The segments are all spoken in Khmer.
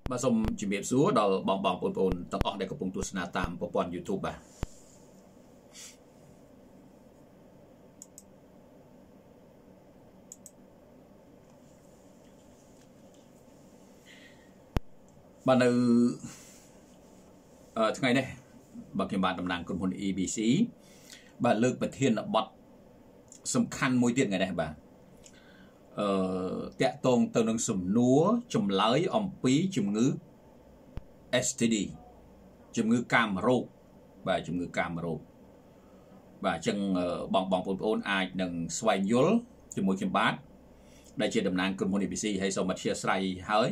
បាទសូមជំរាបសួរដល់បងប្អូនទាំងអស់ដែលកំពុងទស្សនាតាមប្រព័ន្ធ YouTube បាទនៅថ្ងៃនេះបាទខ្ញុំបានតំណាងក្រុមហ៊ុន EBC បាទលើកប្រធានបទសំខាន់មួយទៀតថ្ងៃនេះបាទតាក់ទងទៅនឹងសំណួរចម្លើយអំពីជំងឺ STD ជំងឺកាមរោគបាទជំងឺកាមរោគបាទអញ្ចឹងបងប្អូនអាចនឹងស្វែងយល់ជាមួយខ្ញុំបាទដែលជាតំណាងក្រុមហ៊ុន EBC ហើយសូមអធិស្ឋានហើយ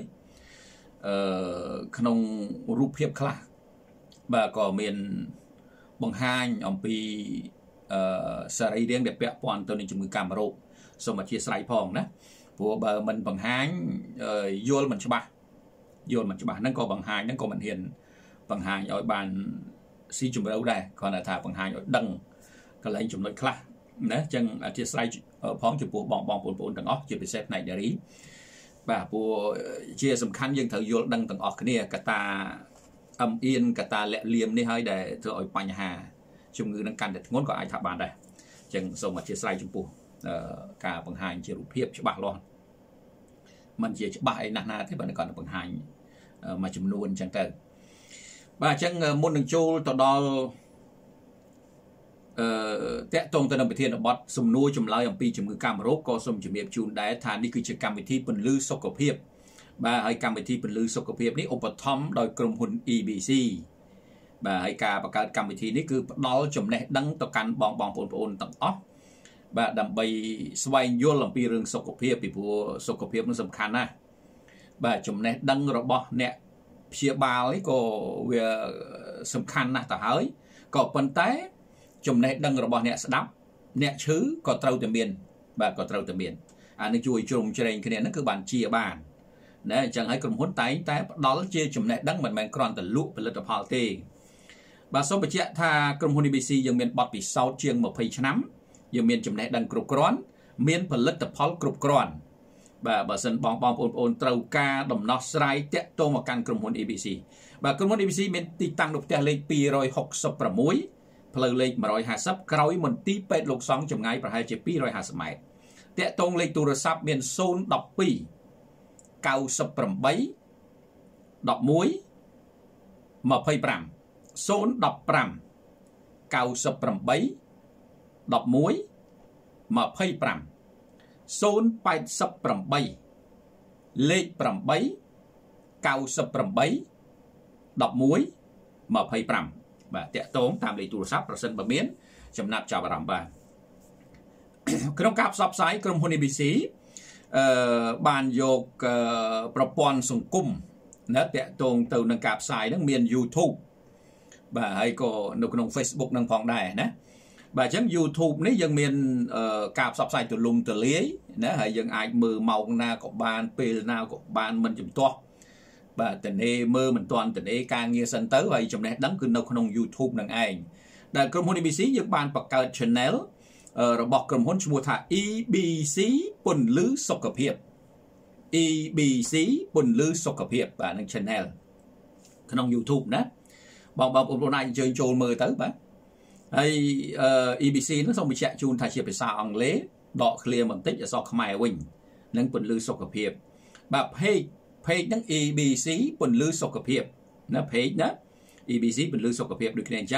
ក្នុងរូបភាពខ្លះបាទក៏មានបង្ហាញអំពីសរីរាង្គដែលពាក់ព័ន្ធទៅនឹងជំងឺកាមរោគសូមអធិស្ឋានផងណាព្រោះបើមិនបង្ហាញយល់មិនច្បាស់ហ្នឹងក៏បង្ហាញហ្នឹងក៏មិនហ៊ានបង្ហាញឲ្យបានស៊ីជម្រៅដែរគ្រាន់តែថាបង្ហាញឲ្យដឹងកន្លែងចំណុចខ្លះណាអញ្ចឹងអធិស្ឋានផងចំពោះបងប្អូនទាំងអស់ជាពិសេសផ្នែកនារីបាទព្រោះជាសំខាន់យើងត្រូវយល់ដឹងទាំងអស់គ្នាកត្តាអំអៀនកត្តាលាក់លៀមនេះហើយដែលធ្វើឲ្យបញ្ហាជំងឺនឹងកាន់តែធ្ងន់ក៏អាចថាបានដែរអញ្ចឹងសូមអធិស្ឋានចំពោះការបង្ហាញជារូបភាពច្បាស់លាស់มันជាច្បាស់អីណាស់ណាទេបើគាត់បង្ហាញមួយចំនួនអញ្ចឹងទៅបាទអញ្ចឹងមុននឹងចូលទៅដល់តាក់ទងទៅនឹងប្រធានបទសំណួរចម្លើយអំពីជំងឺកាមរោគក៏សូមជំរាបជូនដែរថានេះគឺជាកម្មវិធីពន្លឺសុខភាពបាទហើយកម្មវិធីពន្លឺសុខភាពនេះឧបត្ថម្ភដោយក្រុមហ៊ុន EBC បាទហើយការបង្កើតកម្មវិធីនេះគឺផ្ដល់ចំណេះដឹងទៅកាន់បងប្អូនទាំងអស់បាទដើម្បីស្វែងយល់អំពីរឿងសុខភាពពីព្រោះសុខភាពនឹងសំខាន់ណាស់បាទចំណេះដឹងរបស់អ្នកព្យាបាលនេះក៏វាសំខាន់ណាស់ទៅហើយក៏ប៉ុន្តែចំណេះដឹងរបស់អ្នកស្ដាប់អ្នកឈឺក៏ត្រូវតែមានបាទក៏ត្រូវតែមានអានេះជួយជ្រោមជ្រែងគ្នាហ្នឹងគឺបានជាបានណាអញ្ចឹងហើយក្រុមហ៊ុនតែងតែផ្ដល់ជាចំណេះដឹងមិនមែនគ្រាន់តែលក់ផលិតផលទេបាទសូមបញ្ជាក់ថាក្រុមហ៊ុន EBC យើងមានបទពិសោធន៍ជាង20ឆ្នាំយើងមានចំណេះដឹងគ្រប់គ្រាន់មានផលិតផលគ្រប់គ្រាន់បាទបើសិនបងប្អូនត្រូវការដំណោះស្រាយតាក់ទងមកកាន់ក្រុមហ៊ុន EBC បាទក្រុមហ៊ុន EBC មានទីតាំងនៅផ្ទះលេខ266ផ្លូវលេខ150ក្រោយមន្ទីរពេទ្យលោកសង្ឃចម្ងាយប្រហែលជា250ម៉ែត្រតាក់ទងលេខទូរស័ព្ទមាន012 98 11 25 015 98 11 25 088លេខ8 98 11 25បាទតាក់ទងតាមលេខទូរស័ព្ទប្រសិនបើមានចំណាប់ចាប់អារម្មណ៍បាទក្នុងការផ្សព្វផ្សាយក្រុមហ៊ុន EBC បានយកប្រព័ន្ធសង្គមណាតាក់ទងទៅនឹងការផ្សាយហ្នឹងមាន YouTube បាទហើយក៏នៅក្នុង Facebook នឹងផងដែរណាបាទអញ្ចឹង YouTube នេះយើងមានការផ្សព្វផ្សាយទូលំទូលាយណាហើយយើងអាចមើលម៉ោងណាក៏បានពេលណាក៏បានមិនចំទាស់បាទតនេមើលមិនទាន់តនេការងារសិនទៅហើយចំណេះដឹងគឺនៅក្នុង YouTube នឹងឯងដែលក្រុមហ៊ុន EBC យើងបានបង្កើត Channel របស់ក្រុមហ៊ុនឈ្មោះថា EBC ពន្លឺសុខភាព EBC ពន្លឺសុខភាពបាទនឹង Channel ក្នុង YouTube ណាបងប្អូនអាចអញ្ជើញចូលមើលទៅបាទហើយEBC នោះសូមបញ្ជាក់ជូនថាជាភាសាអង់គ្លេសដកឃ្លាបន្តិចអក្សរខ្មែរវិញនឹងពន្លឺសុខភាពបាទ page ហ្នឹង EBC ពន្លឺសុខភាពណា page ណា EBC ពន្លឺសុខភាពដូចគ្នាអញ្ចឹង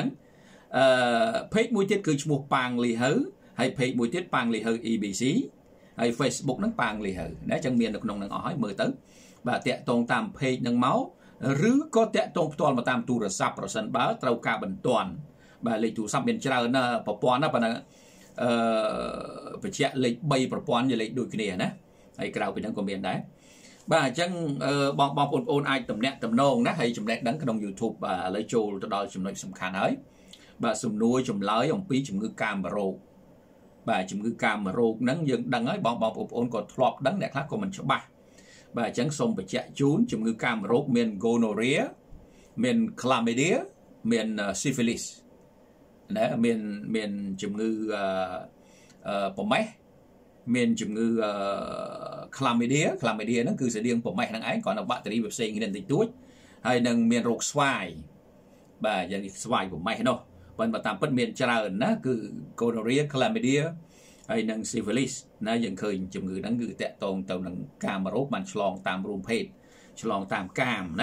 page មួយទៀតគឺឈ្មោះប៉ាងលីហៅហើយ page មួយទៀតប៉ាងលីហៅ EBC ហើយ Facebook ហ្នឹងប៉ាងលីហៅណាអញ្ចឹងមាននៅក្នុងហ្នឹងអស់ហើយមើលទៅបាទតាក់ទងតាម page ហ្នឹងមកឬក៏តាក់ទងផ្ទាល់មកតាមទូរស័ព្ទប្រសិនបើត្រូវការបន្ទាន់បាទលេខទូរស័ព្ទមានច្រើនណាប្រព័ន្ធណាប៉ុន្តែបញ្ជាក់លេខ3ប្រព័ន្ធជាលេខដូចគ្នាណាហើយក្រៅពីហ្នឹងក៏មានដែរបាទអញ្ចឹងបងប្អូនអាចតំណាក់តំណងណាហើយចំណេះដឹងក្នុង YouTube បាទឥឡូវចូលទៅដល់ចំណុចសំខាន់ហើយបាទសំណួរចម្លើយអំពីជំងឺកាមរោគបាទជំងឺកាមរោគហ្នឹងយើងដឹងហើយបងប្អូនក៏ធ្លាប់ដឹងអ្នកខ្លះក៏មិនច្បាស់បាទអញ្ចឹងសូមបញ្ជាក់ជូនជំងឺកាមរោគមាន gonorrhea មាន chlamydia មាន syphilis ណាមានជំងឺប្រមេះ miền chủng ngư chlamydia nó cứ sẽ điên của mẹ năng ấy còn là bacteria về sinh nên tình túi hay nâng miền rục xoài và dân xoài của mẹ đâu vẫn mà tạm bất miền tràn nó cứ gonorrhea chlamydia hay nâng syphilis nó dân khơi chủng ngư nó ngư tẹt tồn tàu nâng cam mà rốt bàn chlong tam rùm phết chlong tam cam đó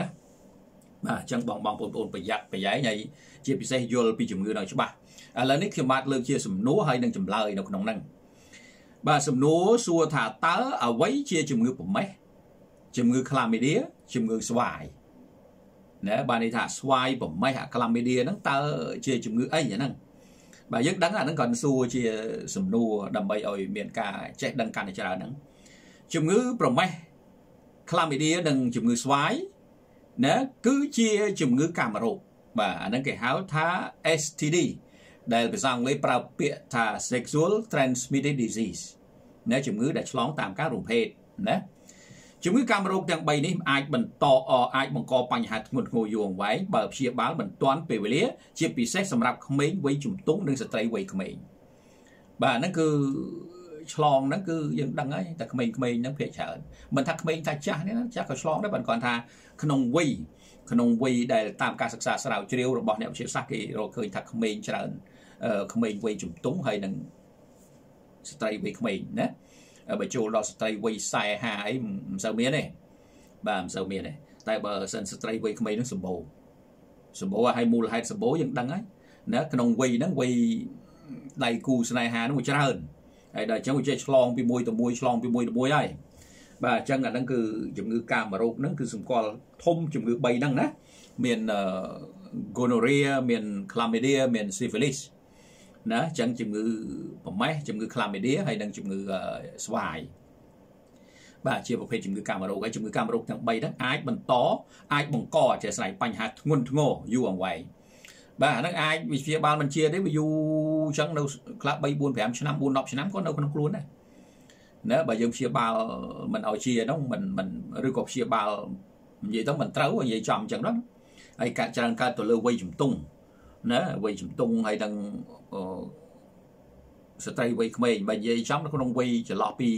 mà chẳng bong ôn phải giấy này chia bị xe vô bị chủng ngư nào cho bà lầnนี้คือมาเลือกเชียร์สมโนให้นังจำเลยนกน้องนั่งบ่าสมโนสัวถาเตอเอาไว้เชียร์จมมือผมไหมจมมือคลามิเดียจมมือสวายเนี่ยบ่าในถาสวายผมไม่หาคลามิเดียนั่งเตอเชียร์จมมือไอ้อย่างนั้นบ่ายึดดังอ่ะนั่งก่อนสัวเชียร์สมโนดำใบอ่อยเมียนกาเช็ดดังการในจรานั่งจมมือผมไหมคลามิเดียดังจมมือสวายเนี่ยcứ chia จมมือกามโรคบ่านั่นก็หาท่า STDได้ไปสร้างเลยปราบเปียท่า sexual transmitted disease เนี่ยจมูกได้ฉลองตามการรุมเพศนะจมูกการโรคอย่างใบนี้อาจบรรต่ออาจบังกอปัญหาหงุดหงิดยวงไว้แบบเชียบ้าบรรตอนเปเวลีเชียปีเซ็กสำหรับเขมรไว้จุ่มตุ้งหนึ่งสตรีไว้เขมรบ่านั่นคือฉลองนั่นคือยังดังไงแต่เขมรนั่นเพียเฉยมันทักเขมรทักจ้าเนี่ยนะจ้าก็ฉลองได้บรรก่อนท่าขนมวีได้ตามการศึกษาสาวเชียวเราบอกเนี่ยเชียวซักกี่เราเคยทักเขมรเฉยเขมรไว้จุ่มตุ้งให้นังสตรีไว้เขมรนะไปโจรสตรีไว้ใส่หายเสาเมียเนี่ยบ้าเสาเมียเนี่ยแต่บสันสตรีไว้เขมรนั่งสมบูรณ์ให้มูลให้สมบูรณ์ยังดังไงนะขนมวีนั่งไว้ได้กูสไนหานั่งไว้เจริญไอ้ได้จังไว้เจฉลองปีมวยตัวมวยฉลองปีมวยตัวมวยได้บ้าจังอันนั้นคือจุ่มงือกามมาโรคนั่นคือสมกอลทมจุ่มงือใบนั่งนะเมียนgonorrhea เมียน chlamydia เมียน syphilisนะจังจมูกผมไม่จมูกคลามิเดียhayดังจมูกสวายบ่าเชื่อประเภทจมูกกามโรคไอ้จมูกกามโรคทั้งใบทั้งไอ้บรรต่อไอ้บังกอจะใส่ปัญหางุนโง่ยู่อ่างไว้บ่านั่งไอ้วิเชียบาลมันเชียได้ไปอยู่จังเราคลาใบบุญแผลชนะบุญนอกชนะก็เราคนกลัวนะเนอะบ่ายังเชียบาลมันเอาเชียน้องมันหรือกบเชียบาลvậy đó mình trấu vậy chậm chẳng đóไอ้การจัดการตัวเลือกไว้จุ่มตุ้งนะไว้จุ่มตุ้งให้ดังสตรีไว้เขมรใบใหญ่ช้ำแล้วก็ต้องไว้จะรอปี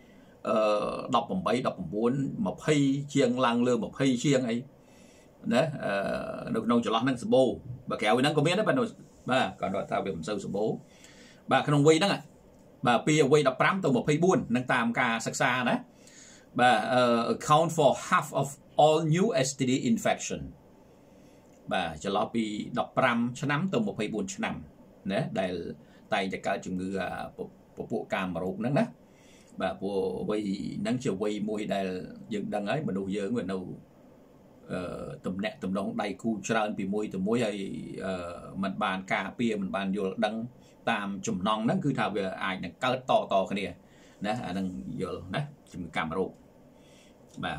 đọc bằng bảy đọc bằng bốn mà phay chiêng lang lơ mà phay chiêng ấy đấy nông cho năng sờ bô bà kéo năng có biết đấy bà nội bà còn đòi tao về làm sâu sờ bố bà không quay đó à bà pia quay đọc pram tàu mà phay buôn năng tam ca sắc xa đấy bà account for half of all new STD infection bà cho lo pi đọc pram cho nắm tàu mà phay buôn cho nằm đấy đây tay cho cả chừng ngư bộ cam mà rụt nắng đó bà bộ quay nắng chiều quay môi đây dựng đằng ấy mà đủ dơ người đâu tầm nẹt tầm đóng đầy cu trơn bị môi từ môi ấy mình bàn cà pia mình bàn vô đằng tam chùm non nó cứ thao về ai là cỡ to cái này đó đang vô đó chùm cam rụt bà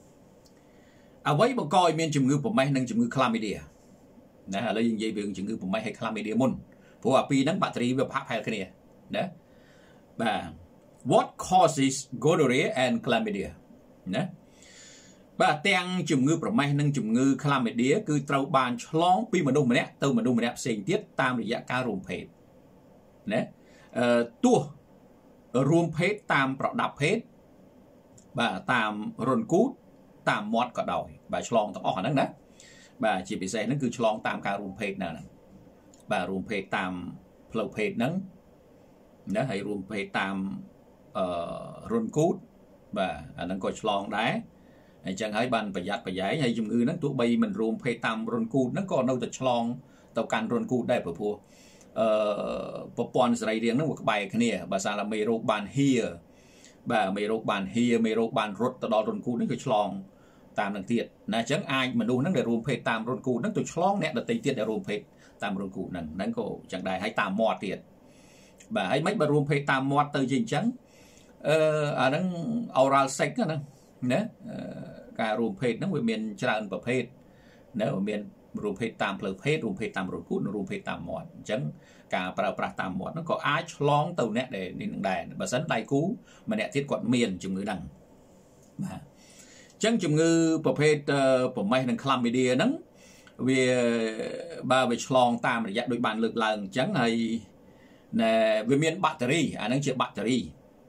với một coi miền chùm ngư của máy năng chùm ngư chlamydia đó là lấy gì về chùm ngư của máy hay chlamydia môn của pi nắng battery về pháp hay cái này đó bà what causes gonorrhea and chlamydia nè bà tăng chủng ngưประมาณ năng chủng ngư chlamydia คือត្រូវបានឆ្លងពីមនុស្សម្នាក់ទៅមនុស្សម្នាក់ផ្សេងទៀតតាមរយៈការរួមភេទណាទោះរួមភេទតាមប្រដាប់ភេទបាទតាមរន្ធគូតតាមមាត់ក៏ដោយបាទឆ្លងទាំងអស់អាហ្នឹងណាបាទជាពិសេសហ្នឹងគឺឆ្លងតាមការរួមភេទហ្នឹងបាទរួមភេទតាមផ្លូវភេទហ្នឹងណាហើយរួមភេទតាមរុនគូតបាទអាហ្នឹងក៏ឆ្លងដែរអញ្ចឹងហើយបានប្រយ័ត្នប្រយែងហើយជំងឺហ្នឹងទោះបីមិនរួមភេទតាមរុនគូតហ្នឹងក៏នៅតែឆ្លងទៅកាន់រុនគូតដែរព្រោះប្រព័ន្ធសរីរាង្គហ្នឹងវាក្បែរគ្នាបើសារតែមេរោគបានហៀបាទមេរោគបានហៀមេរោគបានរត់ទៅដល់រុនគូតហ្នឹងគឺឆ្លងតាមនឹងទៀតណាអញ្ចឹងអាចមនុស្សហ្នឹងដែលរួមភេទតាមរុនគូតហ្នឹងទៅឆ្លងអ្នកដទៃទៀតដែលរួមភេទតាមរុនគូតហ្នឹងក៏អញ្ចឹងដែរហើយតាមមាត់ទៀតបាទហើយមិនបើរួមភេទតាមមាត់ទៅជាអញ្ចឹងអាហ្នឹង oral sex ហ្នឹងណាការរួមភេទហ្នឹងវាមានច្រើនប្រភេទណាមានរួមភេទតាមផ្លូវភេទរួមភេទតាមរន្ធគូតនិងរួមភេទតាមមាត់អញ្ចឹងការប្រើប្រាស់តាមមាត់ហ្នឹងក៏អាចឆ្លងទៅអ្នកដែលនេះនឹងដែរបើសិនដៃគូម្នាក់ទៀតគាត់មានជំងឺហ្នឹងបាទអញ្ចឹងជំងឺប្រភេទប្រមេះនិង chlamydia ហ្នឹងវាបើវាឆ្លងតាមរយៈដូចបានលើកឡើងអញ្ចឹងហើយវាមានបាក់តេរីអាហ្នឹងជាបាក់តេរី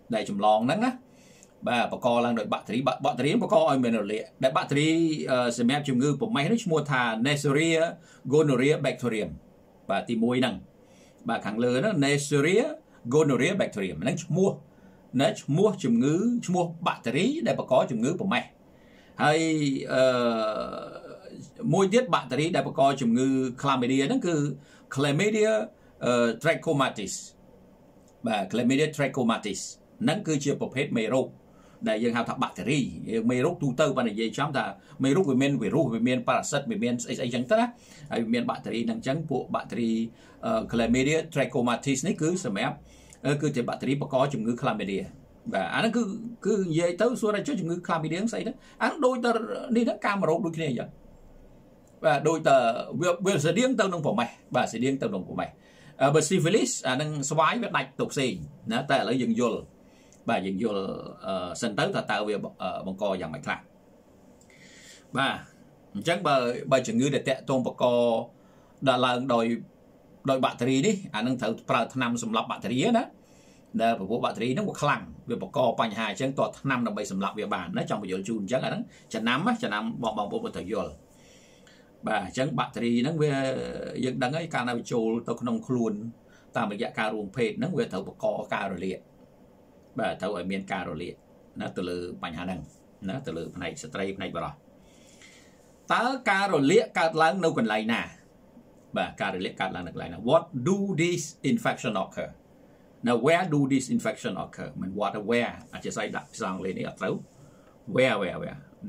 đại chùm lon nắng á bà co lang đội battery bà co ai mình lệ đại battery xem ép chùm ngư của máy nó mua thà Neisseria gonorrhea bacterium bà tìm mùi năng bà khẳng lừa nó Neisseria gonorrhea bacterium nó mua chùm ngư mua battery để bà có chùm ngư của máy hay môi tiết battery để bà có chùm ngư chlamydia nó cứ chlamydia trachomatis bà chlamydia trachomatis nó cứ chia một hết mê rô đại dương hào thập battery mê rô tu tơ bạn này chúng ta mê rô về men virus về men parasite về men ấy chẳng tất á về men battery năng trắng bộ battery chlamydia trachomatis này cứ xem ép cứ chỉ battery có chủng ngữ chlamydia và anh cứ về tới xua ra cho chủng ngữ chlamydia nó xảy đó anh đôi tờ đi nó camera đôi khi này vậy và đôi tờ việc sẽ điên tao nông của mày và sẽ điên tao nông của mày bởi syphilis đang xoáy với đạch tục xì nó tại lấy dừng vô bà dừng vô sân tới tạo về bằng co dạng mạch lạc và chắc bà chừng ngư để tệ tôn bằng co đã là đòi battery đi anh đang thử năm sầm lọc battery đó để bộ battery nó một khăn về bằng co bành hài chân toàn năm là bảy sầm lọc về bàn nó trong một giờ chun chắc là nó chả nắm bọn bộ thời vô bà chẳng battery nó về dựng đăng ấy ca nào trôi tao không luôn ta mới dạ ca ruộng phê nó về thầu có ca rồi liệt bà thầu ở miền ca rồi liệt nó từ lử bành hà năng nó từ lử này stray này vào ta ca rồi liệt ca láng đâu còn lại nè bà ca rồi liệt ca láng được lại nè what do this infection occur now where do this infection occur mình what where chỉ say đặt sang lên đây ở đâu where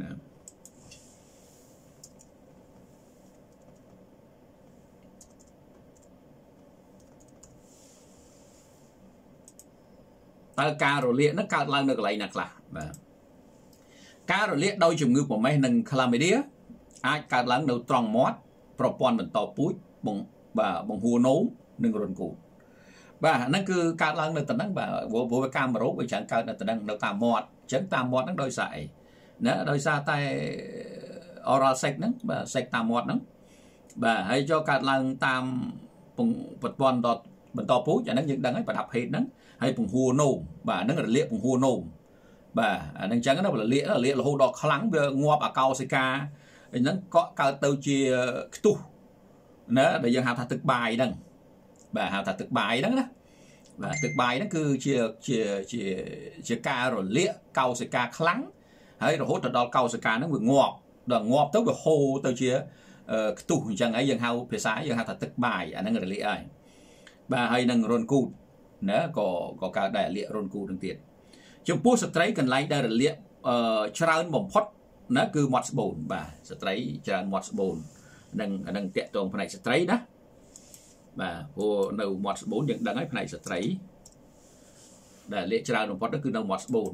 ta ca rồi liệt nó caoឡើងនៅកន្លែងណាខ្លះបាទការរលាកដោយជំងឺប្រមេះនិង chlamydia អាចកើតឡើងនៅត្រង់មាត់ប្រព័ន្ធបន្តពូជបង្ហួរនោមនិងរន្ធគូបាទហ្នឹងគឺកើតឡើងនៅតំណឹងបាទព្រោះកាមរោគវាច្រើនកើតនៅតំណឹងនៅតាមមាត់អញ្ចឹងតាមមាត់ហ្នឹងដោយសារអីណាដោយសារតែ oral sex ហ្នឹងបាទ sex តាមមាត់ហ្នឹងបាទហើយចូលកើតឡើងតាមប្រព័ន្ធបន្តពូជអាហ្នឹងយើងដឹងហើយប្រដាប់ហេតុហ្នឹងហើយពង្ហួរនោមបាទហ្នឹងរលាកពង្ហួរនោមបាទអាហ្នឹងអញ្ចឹងណារលាករហូតដល់ខ្លាំងវាងាប់អាកោសិកាហ្នឹងក៏កើតទៅជាខ្ទុះណាដែលយើងហៅថាទឹកបាយហ្នឹងបាទហៅថាទឹកបាយហ្នឹងណាបាទទឹកបាយហ្នឹងគឺជាការរលាកកោសិកាខ្លាំងហើយរហូតដល់កោសិកាហ្នឹងវាងាប់ដល់ងាប់ទៅវាហូរទៅជាខ្ទុះអញ្ចឹងហើយយើងហៅភាសាយើងហៅថាទឹកបាយអាហ្នឹងរលាកហើយបាទហើយនឹងរុនគូតណាក៏កើតដែរលាករន្ធគូនឹងទៀតចំពោះស្ត្រីកន្លែងដែលរលាកច្រើនបំផុតណាគឺមាត់ស្បូនបាទស្ត្រីច្រើនមាត់ស្បូននឹងតាក់ទងផ្នែកស្ត្រីណាបាទព្រោះនៅមាត់ស្បូនយើងដឹងហើយផ្នែកស្ត្រីដែលលាកច្រើនបំផុតគឺនៅមាត់ស្បូន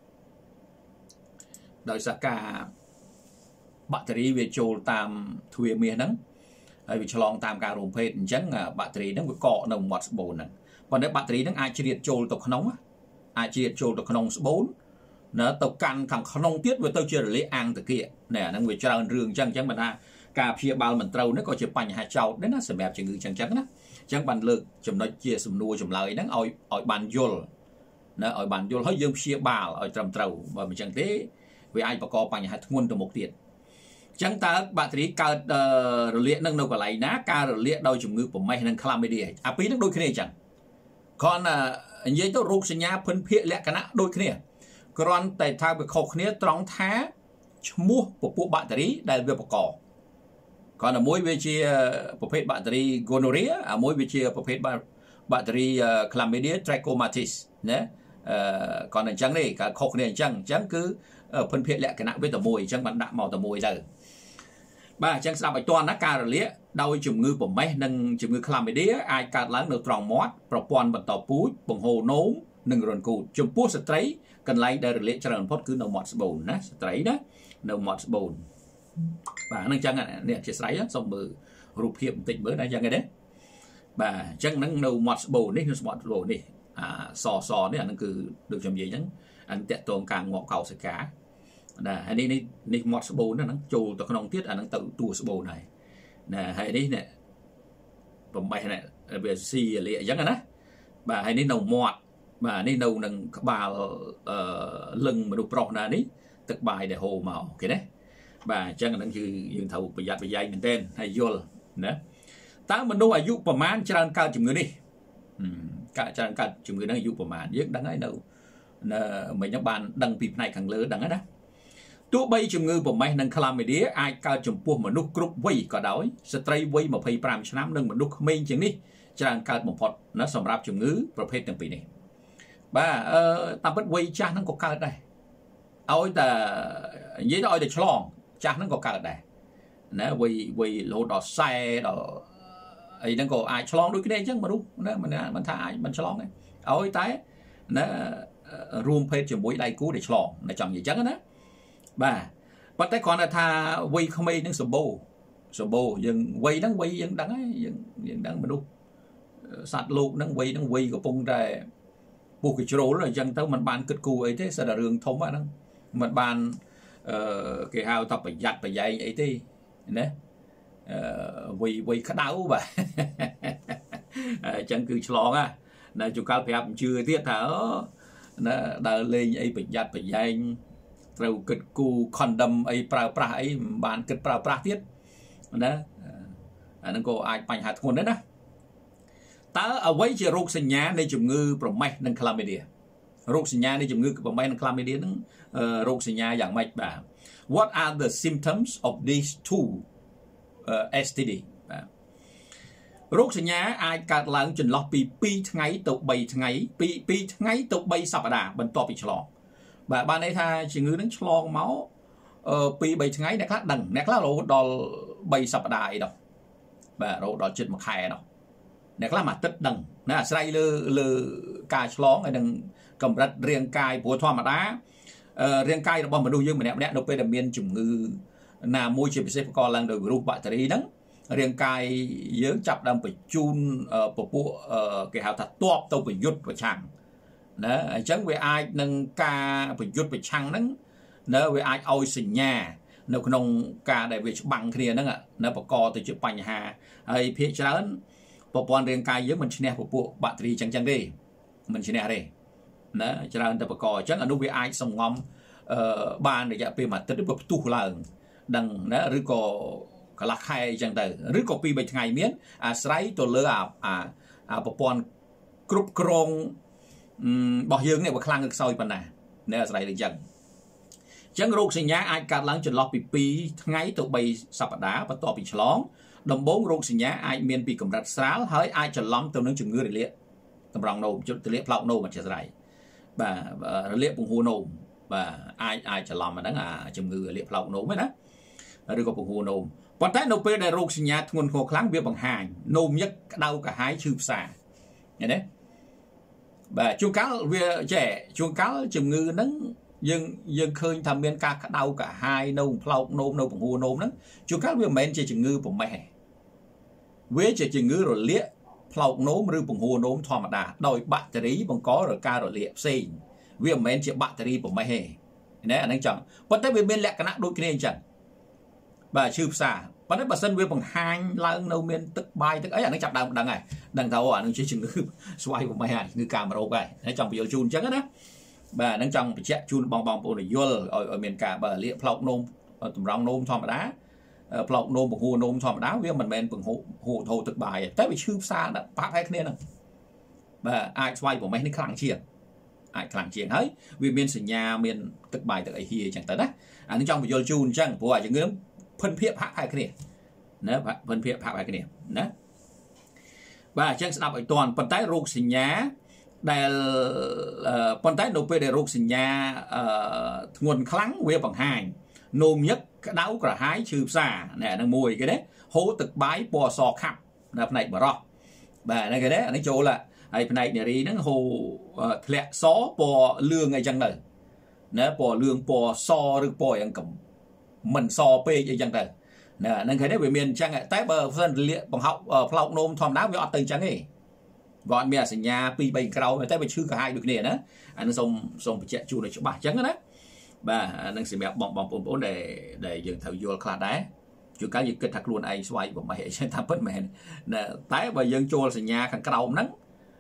ដោយសារការបាក់តេរីវាចូលតាមទ្វារមាសហ្នឹងហើយវាឆ្លងតាមការរួមភេទអញ្ចឹងបាក់តេរីហ្នឹងវាកកនៅមាត់ស្បូនហ្នឹងប៉ុន្តែបាក់តេរីហ្នឹងអាចជ្រៀតចូលទៅក្នុងស្បូនណាទៅកាន់ខាងក្នុងទៀតវាទៅជារលាកអាំងតាគៀណែហ្នឹងវាច្រើនរឿងអញ្ចឹងបណ្ដាការព្យាបាលមិនត្រូវនេះក៏ជាបញ្ហាចោតដែរណាសម្រាប់ជំងឺអញ្ចឹងណាអញ្ចឹងបានលើកចំណុចជាសំណួរចម្លើយហ្នឹងឲ្យបានយល់ណាឲ្យបានយល់ហើយយើងព្យាបាលឲ្យត្រឹមត្រូវបើមិនអញ្ចឹងទេវាអាចបង្កបញ្ហាធ្ងន់ទៅមុខទៀតអញ្ចឹងតើបាក់តេរីកើតរលាកនឹងនៅកន្លែងណាការរលាកដោយជំងឺប្រមេះនិង chlamydia អាពីរហ្នឹងដូចគ្នាអញ្ចឹងគ្រាន់តែនិយាយទៅរោគសញ្ញាភិនភាគលក្ខណៈដូចគ្នាគ្រាន់តែថាវាខុសគ្នាត្រង់ថាឈ្មោះពពួកបាក់តេរីដែលវាបង្កគ្រាន់តែមួយវាជាប្រភេទបាក់តេរី gonorrhea មួយវាជាប្រភេទបាក់តេរី chlamydia trachomatis ណាគ្រាន់តែអញ្ចឹងទេការខុសគ្នាអញ្ចឹងគឺភិនភាគលក្ខណៈវាតែមួយអញ្ចឹងបានដាក់មកតែមួយទៅបាទអញ្ចឹងស្ដាប់ឲ្យទាន់ណាការរលាកដោយជំងឺប្រមេះនិងជំងឺ chlamydia អាចកើតឡើងនៅត្រង់មាត់ប្រព័ន្ធបន្តពូជបង្ហូរនោមនិងរន្ធគូតចំពោះស្ត្រីកន្លែងដែលរលាកច្រើនបំផុតគឺនៅមាត់ស្បូនណាស្ត្រីណានៅមាត់ស្បូនបាទហ្នឹងអញ្ចឹងនេះជាស្រ័យសូមមើលរូបភាពបន្តិចមើលណាអញ្ចឹងទេបាទអញ្ចឹងហ្នឹងនៅមាត់ស្បូននេះនៅមាត់ស្បូននេះសនេះអាហ្នឹងគឺដូចខ្ញុំនិយាយអញ្ចឹងអានតាក់ទងការងាប់កោសិកាណាហើយនេះមាត់ស្បូនហ្នឹងចូលទៅក្នុងទៀតអាហ្នឹងទៅតួស្បូនហើយណាហើយនេះប្រមេះនេះវាស៊ីលាអញ្ចឹងណាបាទហើយនេះនៅមាត់ bà này nâu nâng bà lưng mà đục rọc nà ní tức bài để hồ màu cái đấy bà chẳng là nâng chư dương thầu bởi giặt bởi dây mình tên hay vô nè ta mình đâu ayuประมาณ ច្រើនកើតជំងឺនេះច្រើនកើតជំងឺហ្នឹងអាយុប្រមាណយើងដឹងហើយនៅមិញបានដឹងពីផ្នែកខាងលើដឹងហើយណាទោះបីជំងឺប្រមេះនិងក្លាមីឌាអាចកើតចំពោះមនុស្សគ្រប់វ័យក៏ដោយស្ត្រីវ័យ25ឆ្នាំនិងមនុស្សក្មេងជាងនេះច្រើនកើតបំផុតណាសម្រាប់ជំងឺប្រភេទទាំងពីរនេះបាទតាមពិតវ័យចាស់ហ្នឹងក៏កើតដែរឲ្យតែនិយាយទៅឲ្យតែឆ្លងចាស់ហ្នឹងក៏កើតដែរណាវ័យរហូតដល់40ដល់អីហ្នឹងក៏អាចឆ្លងដូចគ្នាអញ្ចឹងមនុស្សណាមិនថាអាចមិនឆ្លងទេឲ្យតែណារួមភេទជាមួយដៃគូដែលឆ្លងតែចង់និយាយអញ្ចឹងណាបាទប៉ុន្តែគ្រាន់តែថាវ័យក្មេងនឹងសម្បូរយើងវ័យហ្នឹងវ័យយើងដឹងហើយយើងដឹងមនុស្សសត្វលោកហ្នឹងវ័យហ្នឹងវ័យកំពុងតែពុះកជ្រោលអញ្ចឹងទៅมันបានគិតគូរអីទេសិតតែរឿងធំហ្នឹងมันបានគេហៅថាប្រយ័ត្នប្រយែងអីទេណាវ័យក្តៅបាទអញ្ចឹងគឺឆ្លងណាជួនកាលប្រាប់ជឿទៀតថាណាដើរលេងអីប្រយ័ត្នប្រយែងត្រូវគិតគូ condom អីប្រើប្រាស់អីមិនបានគិតប្រើប្រាស់ទៀតណាអាហ្នឹងក៏អាចបញ្ហាធ្ងន់ដែរណាតើអ្វីជារោគសញ្ញានៃជំងឺប្រមេះនិងក្លាមីឌារោគសញ្ញានៃជំងឺប្រមេះនិងក្លាមីឌាហ្នឹងរោគសញ្ញាយ៉ាងម៉េចបាទ What are the symptoms of these two STD បាទរោគសញ្ញាអាចកើតឡើងចន្លោះពី2ថ្ងៃទៅ3ថ្ងៃពី2ថ្ងៃទៅ3សប្តាហ៍បន្ទាប់ពីឆ្លងបាទបានន័យថាជំងឺនឹងឆ្លងមក2-3ថ្ងៃអ្នកខ្លះដឹងអ្នកខ្លះរហូតដល់3សប្តាហ៍អីដល់បាទរហូតដល់ជិត1ខែដល់អ្នកខ្លះមួយអាទិត្យដឹងណាអាស្រ័យលើការឆ្លងហើយនឹងកម្រិតរាងកាយព្រោះធម្មតារាងកាយរបស់មនុស្សយើងម្នាក់នៅពេលដែលមានជំងឺណាមួយជាពិសេសបង្កឡើងដោយវីរុសបាក់តេរីហ្នឹងរាងកាយយើងចាប់ដើមបញ្ជូនពពួកគេហៅថាតបទៅប្រយុទ្ធប្រឆាំងណាអញ្ចឹងវាអាចនឹងការប្រយុទ្ធប្រឆាំងហ្នឹងណាវាអាចឲ្យសញ្ញានៅក្នុងការដែលវាច្បាំងគ្នាហ្នឹងណាបង្កទៅជាបញ្ហាហើយភាគច្រើនប្រព័ន្ធរាងកាយយើងមិនឈ្នះពពួកបាក់តេរីអញ្ចឹងទេមិនឈ្នះទេណាច្រើនតែបង្កអញ្ចឹងអានោះវាអាចសំងំបានរយៈពេលមួយអាទិត្យវាផ្ទុះឡើងដឹងណាឬក៏កន្លះខែអញ្ចឹងទៅឬក៏2-3ថ្ងៃមានអាស្រ័យទៅលើអាប្រព័ន្ធគ្រប់គ្រងរបស់យើងនេះវាខ្លាំងឬខ្សោយប៉ុណ្ណានៅអាស្រ័យលើអញ្ចឹងរោគសញ្ញាអាចកើតឡើងចន្លោះពី2ថ្ងៃទៅ3សប្តាហ៍បន្ទាប់ពីឆ្លងដំបូងរោគសញ្ញាអាចមានពីកម្រិតស្រាលហើយអាចច្រឡំទៅនឹងជំងឺរលាកតម្រង់នោមរលាកផ្លោកនោមអធិស្ឋានបាទរលាកពង្ហួរនោមបាទអាចច្រឡំអាហ្នឹងអាជំងឺរលាកផ្លោកនោមហ្នឹងណាឬក៏ពង្ហួរនោមប៉ុន្តែនៅពេលដែលរោគសញ្ញាធ្ងន់ធ្ងរខ្លាំងវាបង្ហាញនោមញឹកក្តៅកាហាយឈឺផ្សាឃើញទេបាទជួនកាលវាជួនកាលជំងឺហ្នឹងយើងឃើញថាមានការក្តៅកាហាយនៅផ្លោកនោមនៅពង្ហួរនោមហ្នឹងជួនកាលវាមិនមែនជាជំងឺប្រមេះទេវាជាជំងឺរលាកផ្លោកនោមឬពង្ហួរនោមធម្មតាដោយបាក់តេរីបង្កការរលាកផ្សេងវាមិនមែនជាបាក់តេរីប្រមេះទេណាអាហ្នឹងចឹងប៉ុន្តែវាមានលក្ខណៈដូចគ្នាអញ្ចឹងបាទឈឺផ្សាប៉ុន្តែបើសិនវាបង្ហាញឡើងនៅមានទឹកបាយទឹកអីអានឹងចាប់ដើមដឹងហើយដឹងថាអានឹងជាជំងឺស្វាយប្រមេះហើយគឺកាមរោគហើយចង់បញ្យល់ជូនអញ្ចឹងណាបាទហ្នឹងចង់បញ្ជាក់ជូនបងប្អូនយល់ឲ្យមានការបើលាកផ្លោកនោមតម្រង់នោមធម្មតាផ្លោកនោមពង្ហួរនោមធម្មតាវាមិនមែនពង្ហួរហូរទឹកបាយទេតែវាឈឺផ្សាប៉ះផែគ្នាហ្នឹងបាទអាចស្វាយប្រមេះនេះខ្លាំងជាងអាចខ្លាំងជាងហើយវាមានសញ្ញាមានទឹកបាយទឹកអីហៀអញ្ចឹងទៅណាអានឹងចង់បញ្យល់ជូនអញ្ចឹងព្រោះអាជំងឺភិនភាកហាក់ផែគ្នាណាភិនភាកហាក់ផែគ្នាណាបាទអញ្ចឹងស្ដាប់ឲ្យតាន់ប៉ុន្តែរោគសញ្ញាដែលប៉ុន្តែនៅពេលដែលរោគសញ្ញាធ្ងន់ខ្លាំងវាបង្ហាញនោមញឹកក្តៅក្រហាយឈឺផ្សាណែហ្នឹងមួយគេណាហូរទឹកបាយពណ៌សខាប់នៅផ្នែកបរោះបាទហ្នឹងគេណាអានេះចូលហើយផ្នែកនារីហ្នឹងហូរធ្លាក់សពណ៌លឿងអីចឹងទៅណាពណ៌លឿងពណ៌សឬពណ៌យ៉ាងកំមិនសពេកអីចឹងទៅណាហ្នឹងឃើញទេវាមានអញ្ចឹងតែបើសិនលាកបង្ហោផ្លោកនោមធម្មតាវាអត់ទៅអញ្ចឹងទេវាអត់មានសញ្ញា 2-3 ក្រោយតែវាឈឺកាហាយដូចគ្នាណាអានឹងសូមបញ្ជាក់ជូនឲ្យច្បាស់អញ្ចឹងណាបាទអានឹងសម្រាប់បងប្អូនដែលយើងត្រូវយល់ខ្លះដែរជួនកាលយើងគិតថាខ្លួនឯងស្វ័យបំមេះអីចឹងតាមពិតមែនតែបើយើងចូលសញ្ញាខាងក្រោមហ្នឹង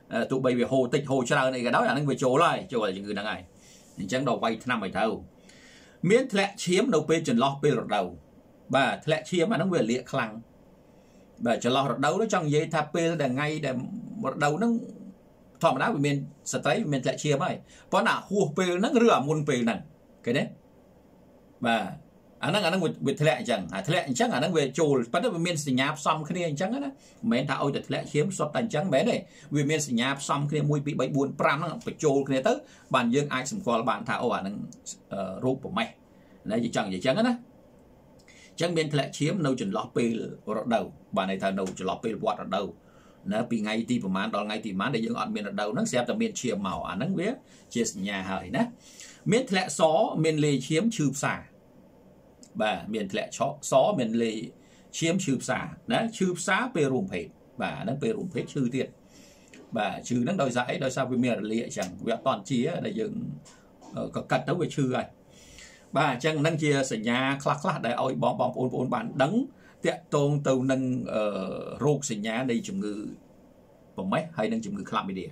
tụ bay về hồ tịch hồ trà này cái đó là nó về chỗ lại chừng người đang ngày chẳng đầu vay năm mày thâu miễn thẹn chiếm đầu bên chân lo bên lọt đầu và thẹn chiếm mà nó về liệt khăng và chân lo lọt đầu nó trong dây tháp bên để ngay để một đầu nó thọ đá về miền sấy miền thẹn chiếm ấy có nào hùa bên nó rửa muôn bên này cái đấy và anh về thẹn chẳng thẹn chắc anh về chùa bắt đầu về miền sinh nháp xong cái này chẳng á mấy thằng ôi thẹn chiếm sọt thành trắng bé này về miền sinh nháp xong cái mùi bị bảy buồn pram nó phải chùa cái này tới bàn dương ai sủng qua bàn thảo ở anh rúp của mày này chỉ chẳng á chẳng miền thẹn chiếm nâu chừng lót pê ở đầu bàn này thằng nâu chừng lót pê quạt ở đầu nó bị ngay thì của mán đó ngay thì mán để dương ở miền ở đầu nó xem là miền chiêm màu anh nó biết chia nhà hời nè miền thẹn xó miền lê chiếm chụp xả và miền thẹn xó miền lê chiếm chụp xả đấy chụp xá pê rùm phết và nó pê rùm phết chư tiền và chư nó đòi giải đòi sao với miền lệ chẳng vẽ toàn chia để dương có cắt đấu với chư này và chẳng năng chia sẻ nhà khắc để ôi bom ôn bản đắng tiện tôn từ nâng rốt sẻ nhà đây chủng ngữ bóng mấy hay nâng chủng ngữ chlamydia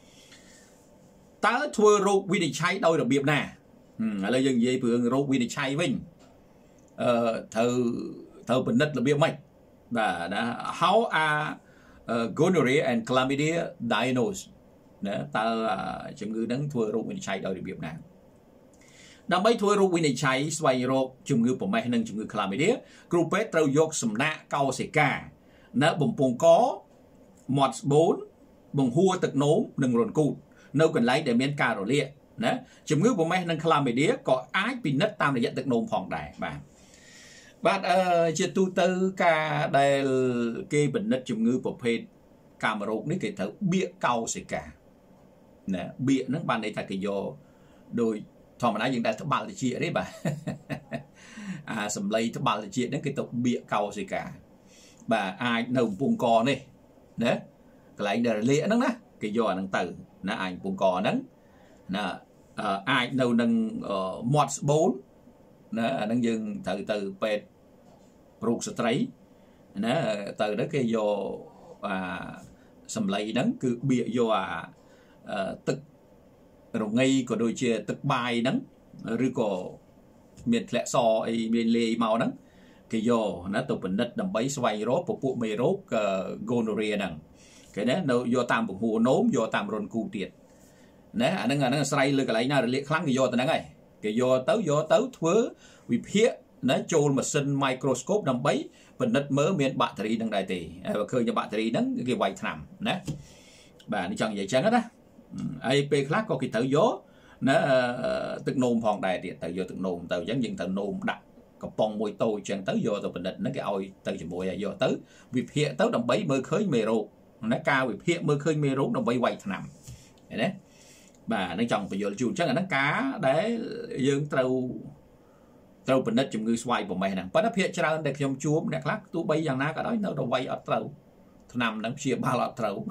ta thua rốt vì để cháy đôi đặc biệt nè là dừng gì phương rốt vì để cháy vinh thơ bình đất là biết mấy và how are gonorrhea and chlamydia diagnosed ta chủng ngữ nâng thua rốt vì để cháy đôi đặc biệt nè đâm bay thua rốt vì cháy xoay rốt chủng ngữ của mẹ nâng chủng ngữ chlamydia group pet trâu dốc sầm nạ cao sể cả nợ bồng bồng có mọt 4 bồng hua tực nốm nâng rồn cụt nâu cần lấy để miễn cà rồi liệt chủng ngữ của mẹ nâng chlamydia có ái bị nứt tam để dẫn tực nốm phòng đài bạn chia tu tư ca đây kê bệnh nứt chủng ngữ của pet cà mà rốt ní kể thở bịa cao sể cả nè bịa nó ban đấy thật cái do đôi thọ mà nói những đại thất bại thì chia đấy bà sầm lây thất bại thì chia đến cái tục bịa cầu gì cả bà ai nồng buông cò này đấy cái lại để lẽ nó cái do năng tử nó ai buông cò nắng là ai nâu nâng mọt 4 nó đang dừng từ pet ruột sấy nó từ đó cái do sầm lây nắng cứ bịa do tức rồi ngay có đôi chia tức bài nắng rồi có miền lệ so ấy miền lê màu nắng cái do nó tụ bình đất đầm bấy xoay rốt phục vụ mê rốt gonorrhea nắng cái đấy nó do tam bụng hồ nốm do tam rôn cu tiệt đấy anh nó xoay lên cái lấy nào liệt kháng cái do từ nắng này cái do tới thưa vì phía nó trôi mà sinh microscope đầm bấy bình đất mớ miền battery đang đại tỷ khơi cho battery nắng cái quay nằm đấy bà đi chọn vậy chăng đó ai pe khác có cái tự gió nó tức nôm phòng đài thì tự do tự nôm tự giống như tự nôm đặt cặp bông môi tôi chẳng tới vô từ bình định nó cái oi từ chỉ mùi vô tới việc hiện tới đồng bấy mơ khơi mê rô nó cao việc hiện mơ khơi mê rô đồng bấy quay nằm đấy bà nó chồng bây giờ chuồn chắc là nó cá đấy dương trâu bình định chùm ngư xoay của mày nè bắt nó hiện ra để trong chúa đẹp lắc tú bay rằng na cả đó nó đâu quay ở trâu nằm nó chia ba lọt trâu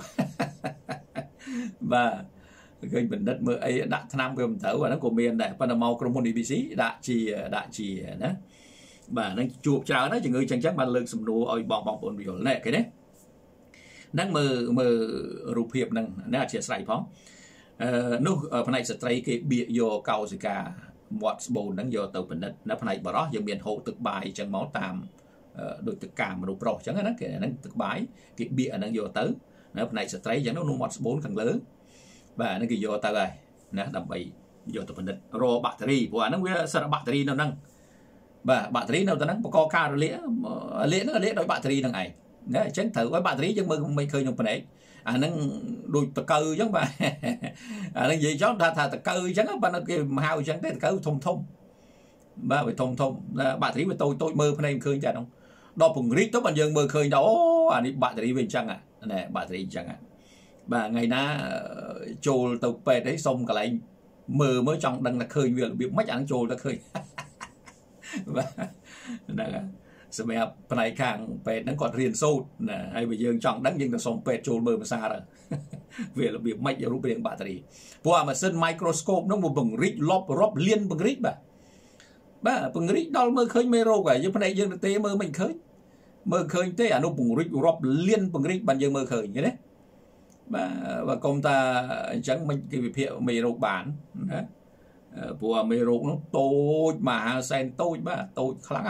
và cái bình đất mưa ấy đã năm cái thở và nó của miền này Panama Cromoni BC đã chỉ đó và nó chụp chào nó chỉ người chẳng chắc mà lực sầm nô oi bong bồn biểu lệ cái đấy đang mờ rụp hiệp năng nó chia sẻ phóng nó ở phần này sẽ thấy cái bịa vô cầu gì cả một bồn đang vô tàu bình đất nó phần này bảo đó dừng miền hộ thực bài chẳng máu tạm đôi thực cảm mà rụp rò chẳng nó cái nó thực bài cái bịa đang vô tới nó phần này sẽ thấy chẳng nó một 4 càng lớn và nó cái vô ta rồi nè đầm bầy vô tập bình định rồi battery của nó biết sao battery nó năng và battery nó ta năng có ca rồi lẽ nó lẽ đôi battery năng này nè chấn thử với battery chứ mình khơi nhung phần đấy nó đôi tờ cơ giống bà nó gì chó ta tờ cơ chấn á nó cái hao chấn cái cơ thông ba phải thông battery với tôi mơ phần này khơi chả không đo phần rít tới bạn dân mơ khơi đó đi battery bên chăng nè battery chăng và ngày na trôi tàu pet đấy xong cả lại mờ mới trong đang là khơi việc biết mấy anh trôi đã khơi và là sự mẹ này càng pet nó còn riêng sâu nè hay bây giờ chọn đắng nhưng là xong pet trôi mờ mà xa rồi về là việc mấy giờ lúc điện battery qua mà sân microscope nó một bằng rít lốp liên bằng rít bà bằng rít đó mơ khơi mê rô cả nhưng phần này dương tế mơ khơi thế nó bằng rít lốp liên bằng rít bạn dương mơ khơi như đấy và công ta chẳng mình cái việc mì rục bản của mì rục nó tôi mà sen tôi kháng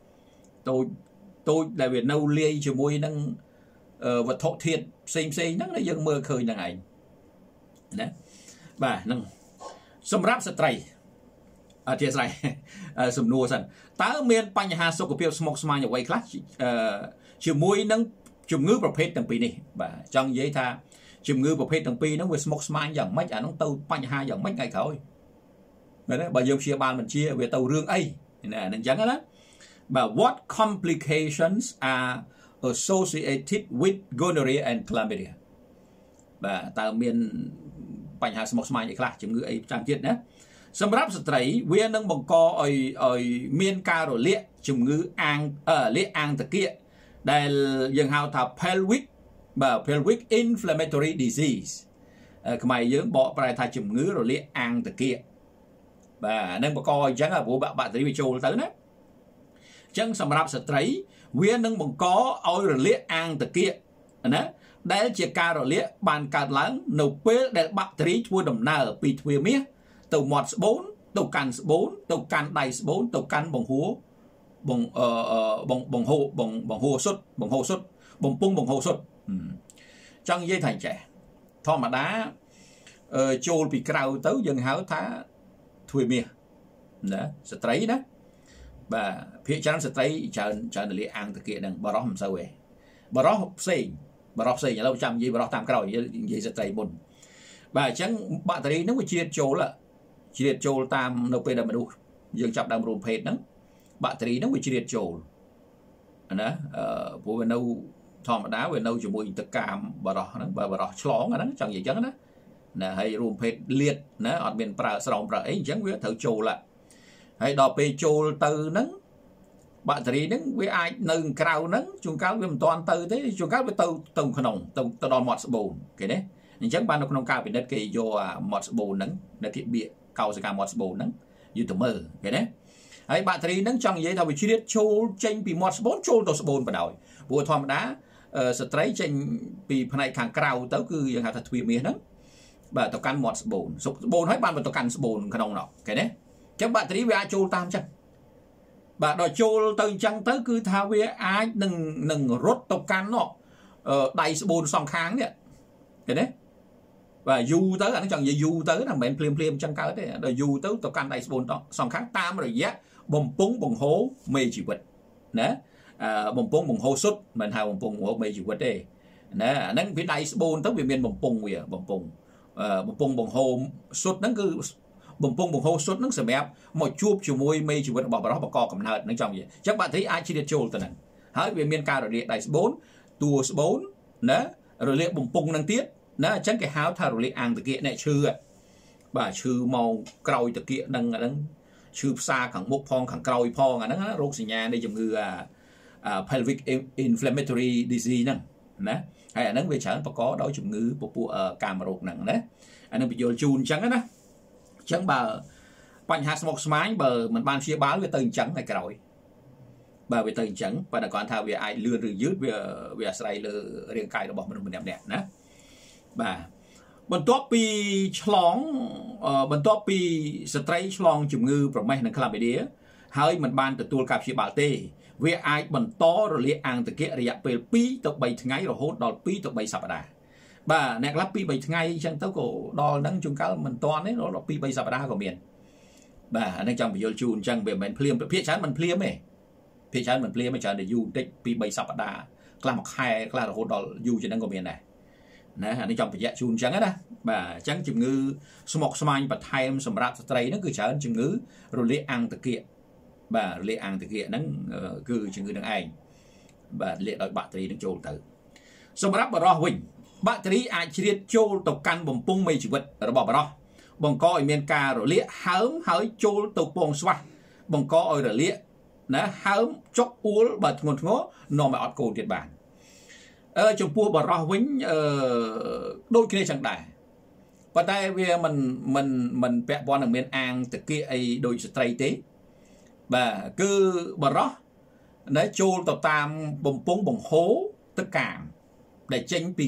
tôi đại Việt nâu lia cho môi năng vật thọ thiệt xem nó dân mơ khơi năng ảnh đấy và năng xâm ráp sợi trai thiệt này sầm nua sần tá miền Panh Hà sô của Piêu Smoke Smile ở quay class chiều môi năng chùm ngưประเภท từng pi này và trong giấy tha chùm ngưประเภท từng pi nó với Smoke Smile dạng mấy nó tàu Panh Hà dạng mấy ngày khởi đấy bà giờ chia ban mình chia về tàu rương ấy nè nên chẳng đó but what complications are associated with gonorrhea and chlamydia và tao miền Panh Hà Smoke Smile vậy class chùm ngư ấy trang tiết nhéสำหรับสตรีเวียนบังกอเมียนการเลี้ยจุ่มงืออ่างเลี้ยอ่างตะเกียได้ยังหาថា pelvic inflammatory disease ខ្មែរយើងបកប្រែថាជំងឺរលាកអាងតะเกียបាទនឹងបកអញ្ចឹងព្រោះបាក់តេរីវាចូលទៅណាអញ្ចឹងសម្រាប់ស្ត្រីវានឹងបង្កឲ្យរលាកអាងតะเกียណាដែលជាការរលាកបានកើតឡើងនៅពេលដែលបាក់តេរីធ្វើដំណើរពីទ្វារមាសទៅមាត់ស្បូនទៅកាន់ស្បូនទៅកាន់ដៃស្បូនទៅកាន់បង្ហួរបង្ហួរសុទ្ធបំពង់បង្ហួរសុទ្ធចង់និយាយថាចេះធម្មតាចូលពីក្រៅទៅយើងហៅថាទ្វារមាសណាស្ត្រីណាបាទភាគច្រើនស្ត្រីច្រើនលាអាងតកៀកហ្នឹងបរោះមិនសូវទេបរោះផ្សេងឥឡូវចាំនិយាយបរោះតាមក្រោយនិយាយស្ត្រីមុនបាទអញ្ចឹងបាក់តេរីហ្នឹងវាជ្រៀតចូលតាមនៅពេលដែលមនុស្សយើងចាប់ដើមរួមភេទហ្នឹងបាក់តេរីហ្នឹងវាជ្រៀតចូលណាព្រោះវានៅធម្មតាវានៅជាមួយទឹកកាមបរោះហ្នឹងបើបរោះឆ្លងអាហ្នឹងចង់និយាយអញ្ចឹងណាហើយរួមភេទលាតណាអត់មានប្រើស្រោមប្រើអីអញ្ចឹងវាត្រូវចូលហើយដល់ពេលចូលទៅហ្នឹងបាក់តេរីហ្នឹងវាអាចនៅក្រៅហ្នឹងជួនកាលវាមិនទាន់ទៅទេជួនកាលវាទៅក្នុងទៅដល់មាត់ស្បូនគេណាអញ្ចឹងបាននៅក្នុងការពិនិត្យគេយកអាមាត់ស្បូនហ្នឹងនៅទីបៀកកោសិកាមាត់ស្បូនហ្នឹងយកទៅមើលឃើញទេហើយបាក់តេរីហ្នឹងចង់និយាយថាវាជ្រៀតចូលចេញពីមាត់ស្បូនចូលទៅស្បូនបដ ாய் ព្រោះធម្មតាស្ត្រីចេញពីផ្នែកខាងក្រៅទៅគឺយើងហៅថាទ្វារមាសហ្នឹងបាទទៅកាន់មាត់ស្បូនហើយបានទៅកាន់ស្បូនក្នុងនោះឃើញទេអញ្ចឹងបាក់តេរីវាអាចចូលតាមអញ្ចឹងបាទដល់ចូលទៅអញ្ចឹងទៅគឺថាវាអាចនឹងរត់ទៅកាន់នោះដៃស្បូនសងខាងនេះឃើញទេបាទយូរទៅអានេះចង់និយាយយូរទៅណាមិនមែនភ្លាមអញ្ចឹងកើតទេដល់យូរទៅកាន់ដៃស្បូនសងខាងតាមរយៈបំពង់បង្ហូរមេជីវិតណាបំពង់បង្ហូរសុទ្ធមិនហៅបំពង់បង្ហូរមេជីវិតទេណាអាហ្នឹងវាដៃស្បូនទៅវាមានបំពង់បំពង់បង្ហូរសុទ្ធហ្នឹងគឺបំពង់បង្ហូរសុទ្ធហ្នឹងសម្រាប់មកជួបជាមួយមេជីវិតរបស់បរិសុទ្ធបកកំណើតហ្នឹងចង់និយាយអញ្ចឹងបាក់តេរីអាចជ្រៀតចូលទៅហ្នឹងហើយវាមានការរលាកដៃស្បូនតួស្បូនណារលាកបំពង់ហ្នឹងទៀតណាអញ្ចឹងគេហៅថារលាកអាងតកៀកអ្នកឈឺបាទឈឺមកក្រោយតកៀកហ្នឹងអាហ្នឹងឈឺផ្សារខាងមុខផងខាងក្រោយផងអាហ្នឹងរោគសញ្ញានៃជំងឺpelvic inflammatory disease ហ្នឹងណាហើយអាហ្នឹងវាច្រើនបង្កដោយជំងឺពពួកកាមរោគហ្នឹងណាអាហ្នឹងបញ្យល់ជូនអញ្ចឹងណាអញ្ចឹងបើបញ្ហាស្មុគស្មាញបើមិនបានព្យាបាលវាទៅអញ្ចឹងតែក្រោយបើវាទៅអញ្ចឹងបើតែគាត់ថាវាអាចលឿនឬយឺតវាអាស្រ័យលើរាងកាយរបស់មនុស្សម្នាក់ៗណាបាទបន្ទាប់ពីស្ត្រីឆ្លងជំងឺប្រមេះនិង chlamydia ហើយមិនបានទទួលការព្យាបាលទេវាអាចបន្តរលាកអាងតកៀករយៈពេល2ទៅ3ថ្ងៃរហូតដល់2ទៅ3សប្តាហ៍បាទអ្នកខ្លះ2 3ថ្ងៃអញ្ចឹងទៅក៏ដល់ហ្នឹងជួនកាលមិនតាន់ទេដល់2 3សប្តាហ៍ក៏មានបាទអានេះចង់បញ្យល់ជូនអញ្ចឹងវាមិនមែនភ្លាមភាគច្រើនមិនភ្លាមទេភាគច្រើនមិនភ្លាមទេច្រើនតែយូរបន្តិច2 3សប្តាហ៍ខ្លះមួយខែខ្លះរហូតដល់យូរជាងហ្នឹងក៏មានដែរណាអានេះចង់បញ្ជាក់ជូនអញ្ចឹងណាបាទអញ្ចឹងជំងឺស្មុគស្មាញបន្ថែមសម្រាប់ស្ត្រីហ្នឹងគឺច្រើនជំងឺរលាកអាងតកៀកបាទរលាកអាងតកៀកហ្នឹងគឺជំងឺនឹងឯងបាទលាកដោយបាក់តេរីនឹងចូលទៅសម្រាប់បរិសុទ្ធវិញបាក់តេរីអាចជ្រៀតចូលទៅកាន់បំពង់មេជីវិតរបស់បរិសុទ្ធបង្កឲ្យមានការរលាកហើមហើយចូលទៅពងស្វះបង្កឲ្យរលាកណាហើមចុកអួលបើធ្ងន់ធ្ងរនាំឲ្យអត់កូនទៀតបានចំពោះបរិសុទ្ធវិញដូចគ្នាចឹងដែរប៉ុន្តែវាមិនពាក់ព័ន្ធនឹងមានអាងតកៀកអីដូចស្ត្រីទេបាទគឺបរិសុទ្ធណាចូលទៅតាមបំពង់បង្ហូរទឹកកាមដែលចេញពី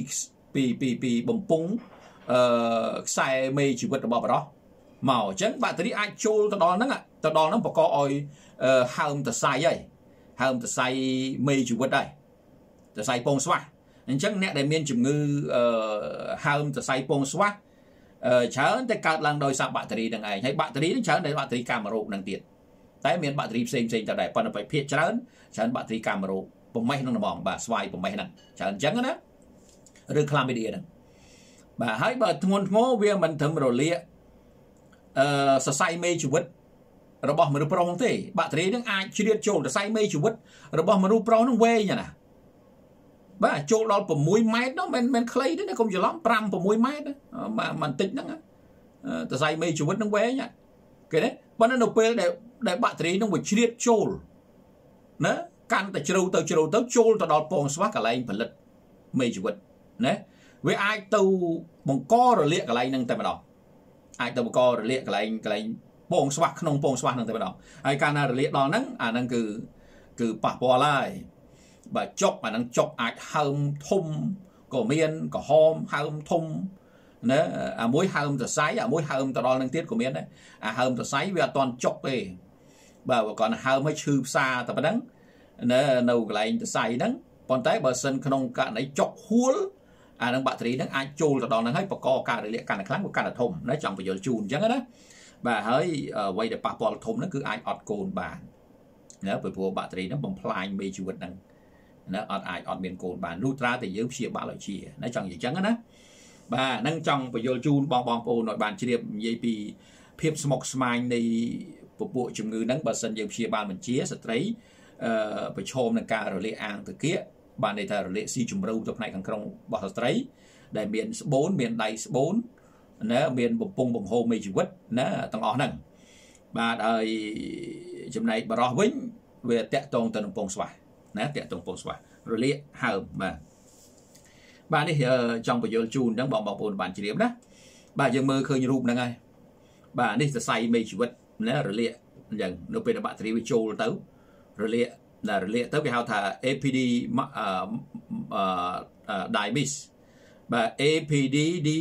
ពីបំពង់ខ្សែមេជីវិតរបស់បរិះមកអញ្ចឹងបាក់តេរីអាចចូលទៅដល់ហ្នឹងបង្កឲ្យហើមសរសៃហើយហើមសរសៃមេជីវិតហើយសរសៃពងស្វាស់អញ្ចឹងអ្នកដែលមានជំងឺហើមសរសៃពងស្វាស់ច្រើនតែកើតឡើងដោយសារបាក់តេរីហ្នឹងឯងហើយបាក់តេរីហ្នឹងច្រើនតែបាក់តេរីកាមរោគហ្នឹងទៀតតែមានបាក់តេរីផ្សេងទៅដែរប៉ុន្តែភាគច្រើនបាក់តេរីកាមរោគប្រមេះហ្នឹងហ្មងបាទស្វាយប្រមេះហ្នឹងច្រើនអញ្ចឹងណាឬក្លាមីឌៀហ្នឹងបាទហើយបើធ្ងន់ធ្ងរវាមិនត្រឹមរលាកសរសៃមេជីវិតរបស់មនុស្សប្រុសទេបាក់តេរីហ្នឹងអាចជ្រៀតចូលសរសៃមេជីវិតរបស់មនុស្សប្រុសហ្នឹងវែងណាបាទចូលដល់6ម៉ែត្រនោះមិនខ្លីទេណាកុំច្រឡំ5 6ម៉ែត្រមិនតិចហ្នឹងសរសៃមេជីវិតហ្នឹងវែងគេទេប៉ុន្តែនៅពេលដែលបាក់តេរីហ្នឹងវាជ្រៀតចូលណាកាន់តែជ្រៅទៅចូលទៅដល់ពងស្វាស់កន្លែងផលិតមេជីវិតណាវាអាចទៅបង្ករលាកកន្លែងហ្នឹងតែម្ដងអាចទៅបង្ករលាកកន្លែងពងស្វាស់ក្នុងពងស្វាស់ហ្នឹងតែម្ដងហើយកាលណារលាកដល់ហ្នឹងអាហ្នឹងគឺប៉ះពាល់ហើយបើចុកអាហ្នឹងចុកអាចហើមធំក៏មានក្រហមហើមធំណាអាមួយហើមសរសៃអាមួយហើមទៅដល់នឹងទៀតក៏មានដែរអាហើមសរសៃវាអត់ទាន់ចុកទេបើគាត់ហើមឲ្យឈឺផ្សាតែប៉ុណ្ណឹងនៅកន្លែងសរសៃហ្នឹងប៉ុន្តែបើសិនក្នុងករណីចុកហួលអានឹងបាក់តេរីហ្នឹងអាចចូលទៅដល់ហ្នឹងហើយបង្កការរលាកកាន់តែខ្លាំងវាកាន់តែធំណាចង់បញ្យល់ជូនអញ្ចឹងណាបាទហើយអ្វីដែលប៉ះពាល់ធំហ្នឹងគឺអាចអត់កូនបានណាព្រោះបាក់តេរីហ្នឹងបំផ្លាញមេជីវិតហ្នឹងណាអត់មានកូនបានលុះត្រាតែយើងព្យាបាលឲ្យជាណាចង់និយាយអញ្ចឹងណាបាទហ្នឹងចង់បញ្យល់ជូនបងប្អូនឲ្យបានជ្រាបនិយាយពីភាពស្មុគស្មាញនៃពពួកជំងឺហ្នឹងបើសិនយើងព្យាបាលមិនជាស្ត្រីប្រឈមនឹងការរលាកអាងទឹកគាកបានន័យថារលាកស៊ីជំរូវទៅផ្នែកខាងក្នុងរបស់ស្ត្រីដែលមានស្បូនមានដៃស្បូនណាមានបំពង់បង្ហូរមេជីវិតណាទាំងអស់ហ្នឹងបាទហើយចំណែកបរោះវិញវាតាក់ទងទៅនឹងពងស្វាស់ណាតាក់ទងពងស្វាស់រលាកហើមបាទនេះចង់បញ្យល់ជូនអញ្ចឹងបងប្អូនបានជ្រាបណាបាទយើងមើលឃើញរូបហ្នឹងហើយបាទនេះសរសៃមេជីវិតណារលាកអញ្ចឹងនៅពេលបាក់តេរីវាចូលទៅរលាកទៅគេហៅថា APD Diabetes បាទ APD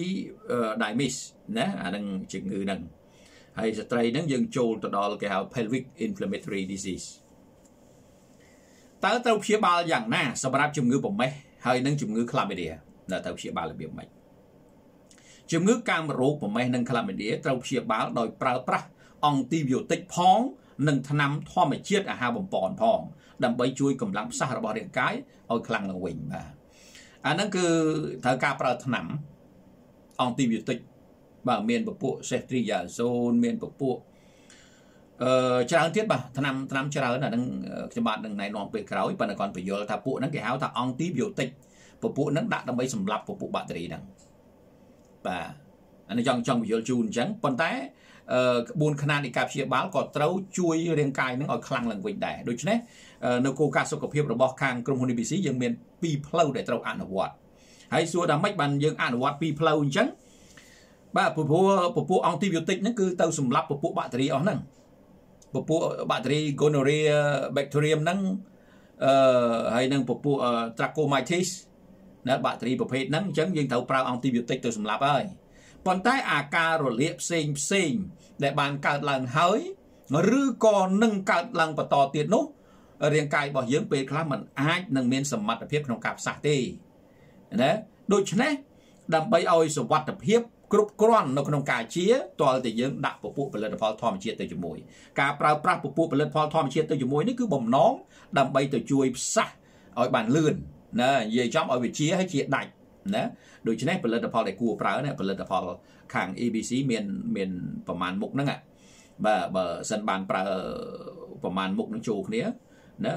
Diabetes ណាអានឹងជំងឺហ្នឹងហើយស្ត្រីហ្នឹងយើងចូលទៅដល់គេហៅ pelvic inflammatory disease តើត្រូវព្យាបាលយ៉ាងណាសម្រាប់ជំងឺប្រមេះហើយនឹងជំងឺ chlamydia ត្រូវព្យាបាលរបៀបម៉េចជំងឺកាមរោគប្រមេះនិង chlamydia ត្រូវព្យាបាលដោយប្រើប្រាស់អង់ទីប៊ីយោទិកផងនិងថ្នាំធម្មជាតិអាហារបំពន់ផងដើម្បីជួយកម្លាំងផ្សះរបស់រាងកាយឲ្យខ្លាំងឡើងវិញបាទអាហ្នឹងគឺត្រូវការប្រើថ្នាំអង់ទីប៊ីយោទិកបាទមានពពួក ceftriaxone មានពពួកច្រើនទៀតបាទថ្នាំច្រើនអាហ្នឹងខ្ញុំបាទនឹងណែនាំពេលក្រោយប៉ុន្តែគាត់បញ្យល់ថាពួកហ្នឹងគេហៅថាអង់ទីប៊ីយោទិកពពួកហ្នឹងដាក់ដើម្បីសម្លាប់ពពួកបាក់តេរីហ្នឹងបាទអានេះចង់បញ្យល់ជូនអញ្ចឹងប៉ុន្តែក្បួនខ្នាតនៃការព្យាបាលក៏ត្រូវជួយរាងកាយនឹងឲ្យខ្លាំងឡើងវិញដែរដូច្នេះនៅគោលការណ៍សុខភាពរបស់ខាងក្រុមហ៊ុន ABC យើងមាន2ផ្លូវដែលត្រូវអនុវត្តហើយសួរថាម៉េចបានយើងអនុវត្ត2ផ្លូវអញ្ចឹងបាទពពួកអង់ទីប៊ីយោទិកហ្នឹងគឺទៅសម្លាប់ពពួកបាក់តេរីអស់ហ្នឹងពពួកបាក់តេរី gonorrhea bacterium ហ្នឹងហើយនឹងពពួក trachomatis ណាបាក់តេរីប្រភេទហ្នឹងអញ្ចឹងយើងត្រូវប្រើអង់ទីប៊ីយោទិកទៅសម្លាប់ហើយប៉ុន្តែអាការរលាកផ្សេងដែលបានកើតឡើងហើយឬក៏នឹងកើតឡើងបន្តទៀតនោះរាងកាយរបស់យើងពេលខ្លះมันអាចនឹងមានសមត្ថភាពក្នុងការផ្សះទេណាដូច្នេះដើម្បីឲ្យសុវត្ថិភាពគ្រប់គ្រាន់នៅក្នុងការជាតើតែយើងដាក់ពពួកផលិតផលធម្មជាតិទៅជាមួយការប្រើប្រាស់ពពួកផលិតផលធម្មជាតិទៅជាមួយនេះគឺបំណងដើម្បីទៅជួយផ្សះឲ្យបានលឿនណានិយាយចំឲ្យវាជាឲ្យជាដាច់ណាដូច្នេះផលិតផលដែលគួរប្រើណាផលិតផលខាង ABC មានប្រមាណមុខហ្នឹងបាទបើសិនបានប្រើប្រមាណមុខនឹងចូលគ្នាណា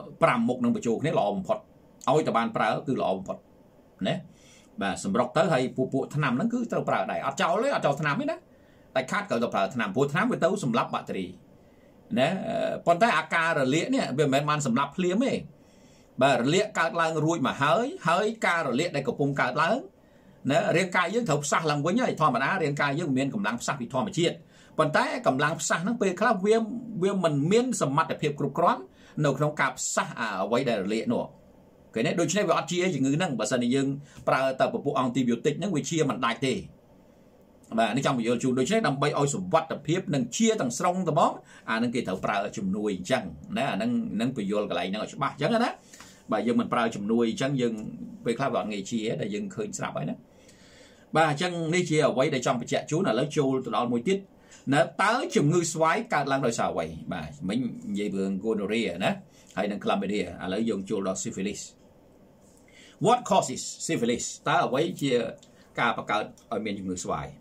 5មុខនឹងបញ្ចូលគ្នាល្អបំផុតឲ្យតែបានប្រើគឺល្អបំផុតណាបាទសម្រុកទៅហើយពួកថ្នាំហ្នឹងគឺត្រូវប្រើដែរអត់ចោលទេអត់ចោលថ្នាំទេណាតែខាត់ក៏ទៅប្រើថ្នាំព្រោះថ្នាំវាទៅសម្លាប់បាក់តេរីណាប៉ុន្តែអាការរលាកនេះវាមិនមែនបានសម្លាប់ភ្លាមទេបាទរលាកកើតឡើងរួចមកហើយការរលាកដែលកំពុងកើតឡើងណារាងកាយយើងត្រូវផ្សះឡើងវិញហើយធម្មតារាងកាយយើងមានកម្លាំងផ្សះពីធម្មជាតិប៉ុន្តែកម្លាំងផ្សះហ្នឹងពេលខ្លះវាមិនមានសមត្ថភាពគ្រប់គ្រាន់នៅក្នុងការផ្សះអ្វីដែលរលាកនោះ cái này đôi khi về chia chừng ngữ năng và sân dương pra tập bộ antibiotic năng về chia mình đại tề và nó trong video chung đôi khi đâm bay oi sụp vắt tập hiếp năng chia tầng sông tập bó năng kỳ thầu pra chùm nuôi chăng nè năng video cái này năng ở chỗ ba chăng đó bà dương mình pra chùm nuôi chăng dương về khai đoạn nghề chia để dương khơi sạp ấy đó bà chăng đi chia ở quay để trong chạy chú là lấy châu từ đó mùi tiết nó tới chùm ngư xoáy cả lăng đôi xào quay bà mình về vườn gonorrhea nè hay năng chlamydia lấy dùng châu đó syphilis. What causes syphilis ta ở quay chia cả bạc cả ở miền chùm ngư xoáy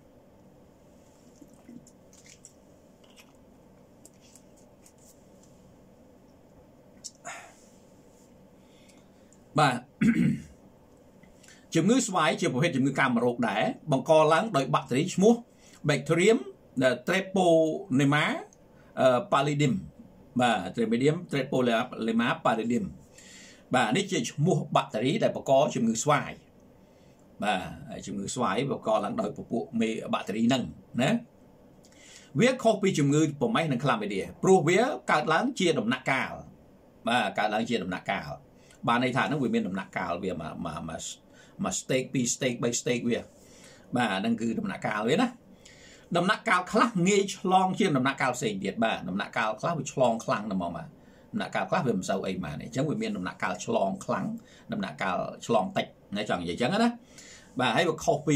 bà chùm ngư xoáy chia một hệ chùm ngư cam rộp đẻ bằng co lắng đợi bacteria mua Bacterium Treponema pallidum và Treponema pallidum vàនេះជាឈ្មោះបាក់តេរីដែលបង្កជំងឺស្វាយបាទជំងឺស្វាយបង្កឡើងដោយពពួកមេបាក់តេរីហ្នឹងណាវាខុសពីជំងឺប្រមេះនិង Chlamydia ព្រោះវាកើតឡើងជាដំណាក់កាលបាទកើតឡើងជាដំណាក់កាលបាទន័យថាហ្នឹងវាមានដំណាក់កាលវាមក stage 2 stage 3 stage វាបាទហ្នឹងគឺដំណាក់កាលវាណាដំណាក់កាលខ្លះងាយឆ្លងជាងដំណាក់កាលផ្សេងទៀតបាទដំណាក់កាលខ្លះវាឆ្លងខ្លាំងណាស់ហ្មងបាទដំណាក់កាលខ្លះវាមិនសូវអីម៉ានេះអញ្ចឹងវាមានដំណាក់កាលឆ្លងខ្លាំងដំណាក់កាលឆ្លងតិចណាចង់និយាយអញ្ចឹងណាបាទហើយវាខុសពី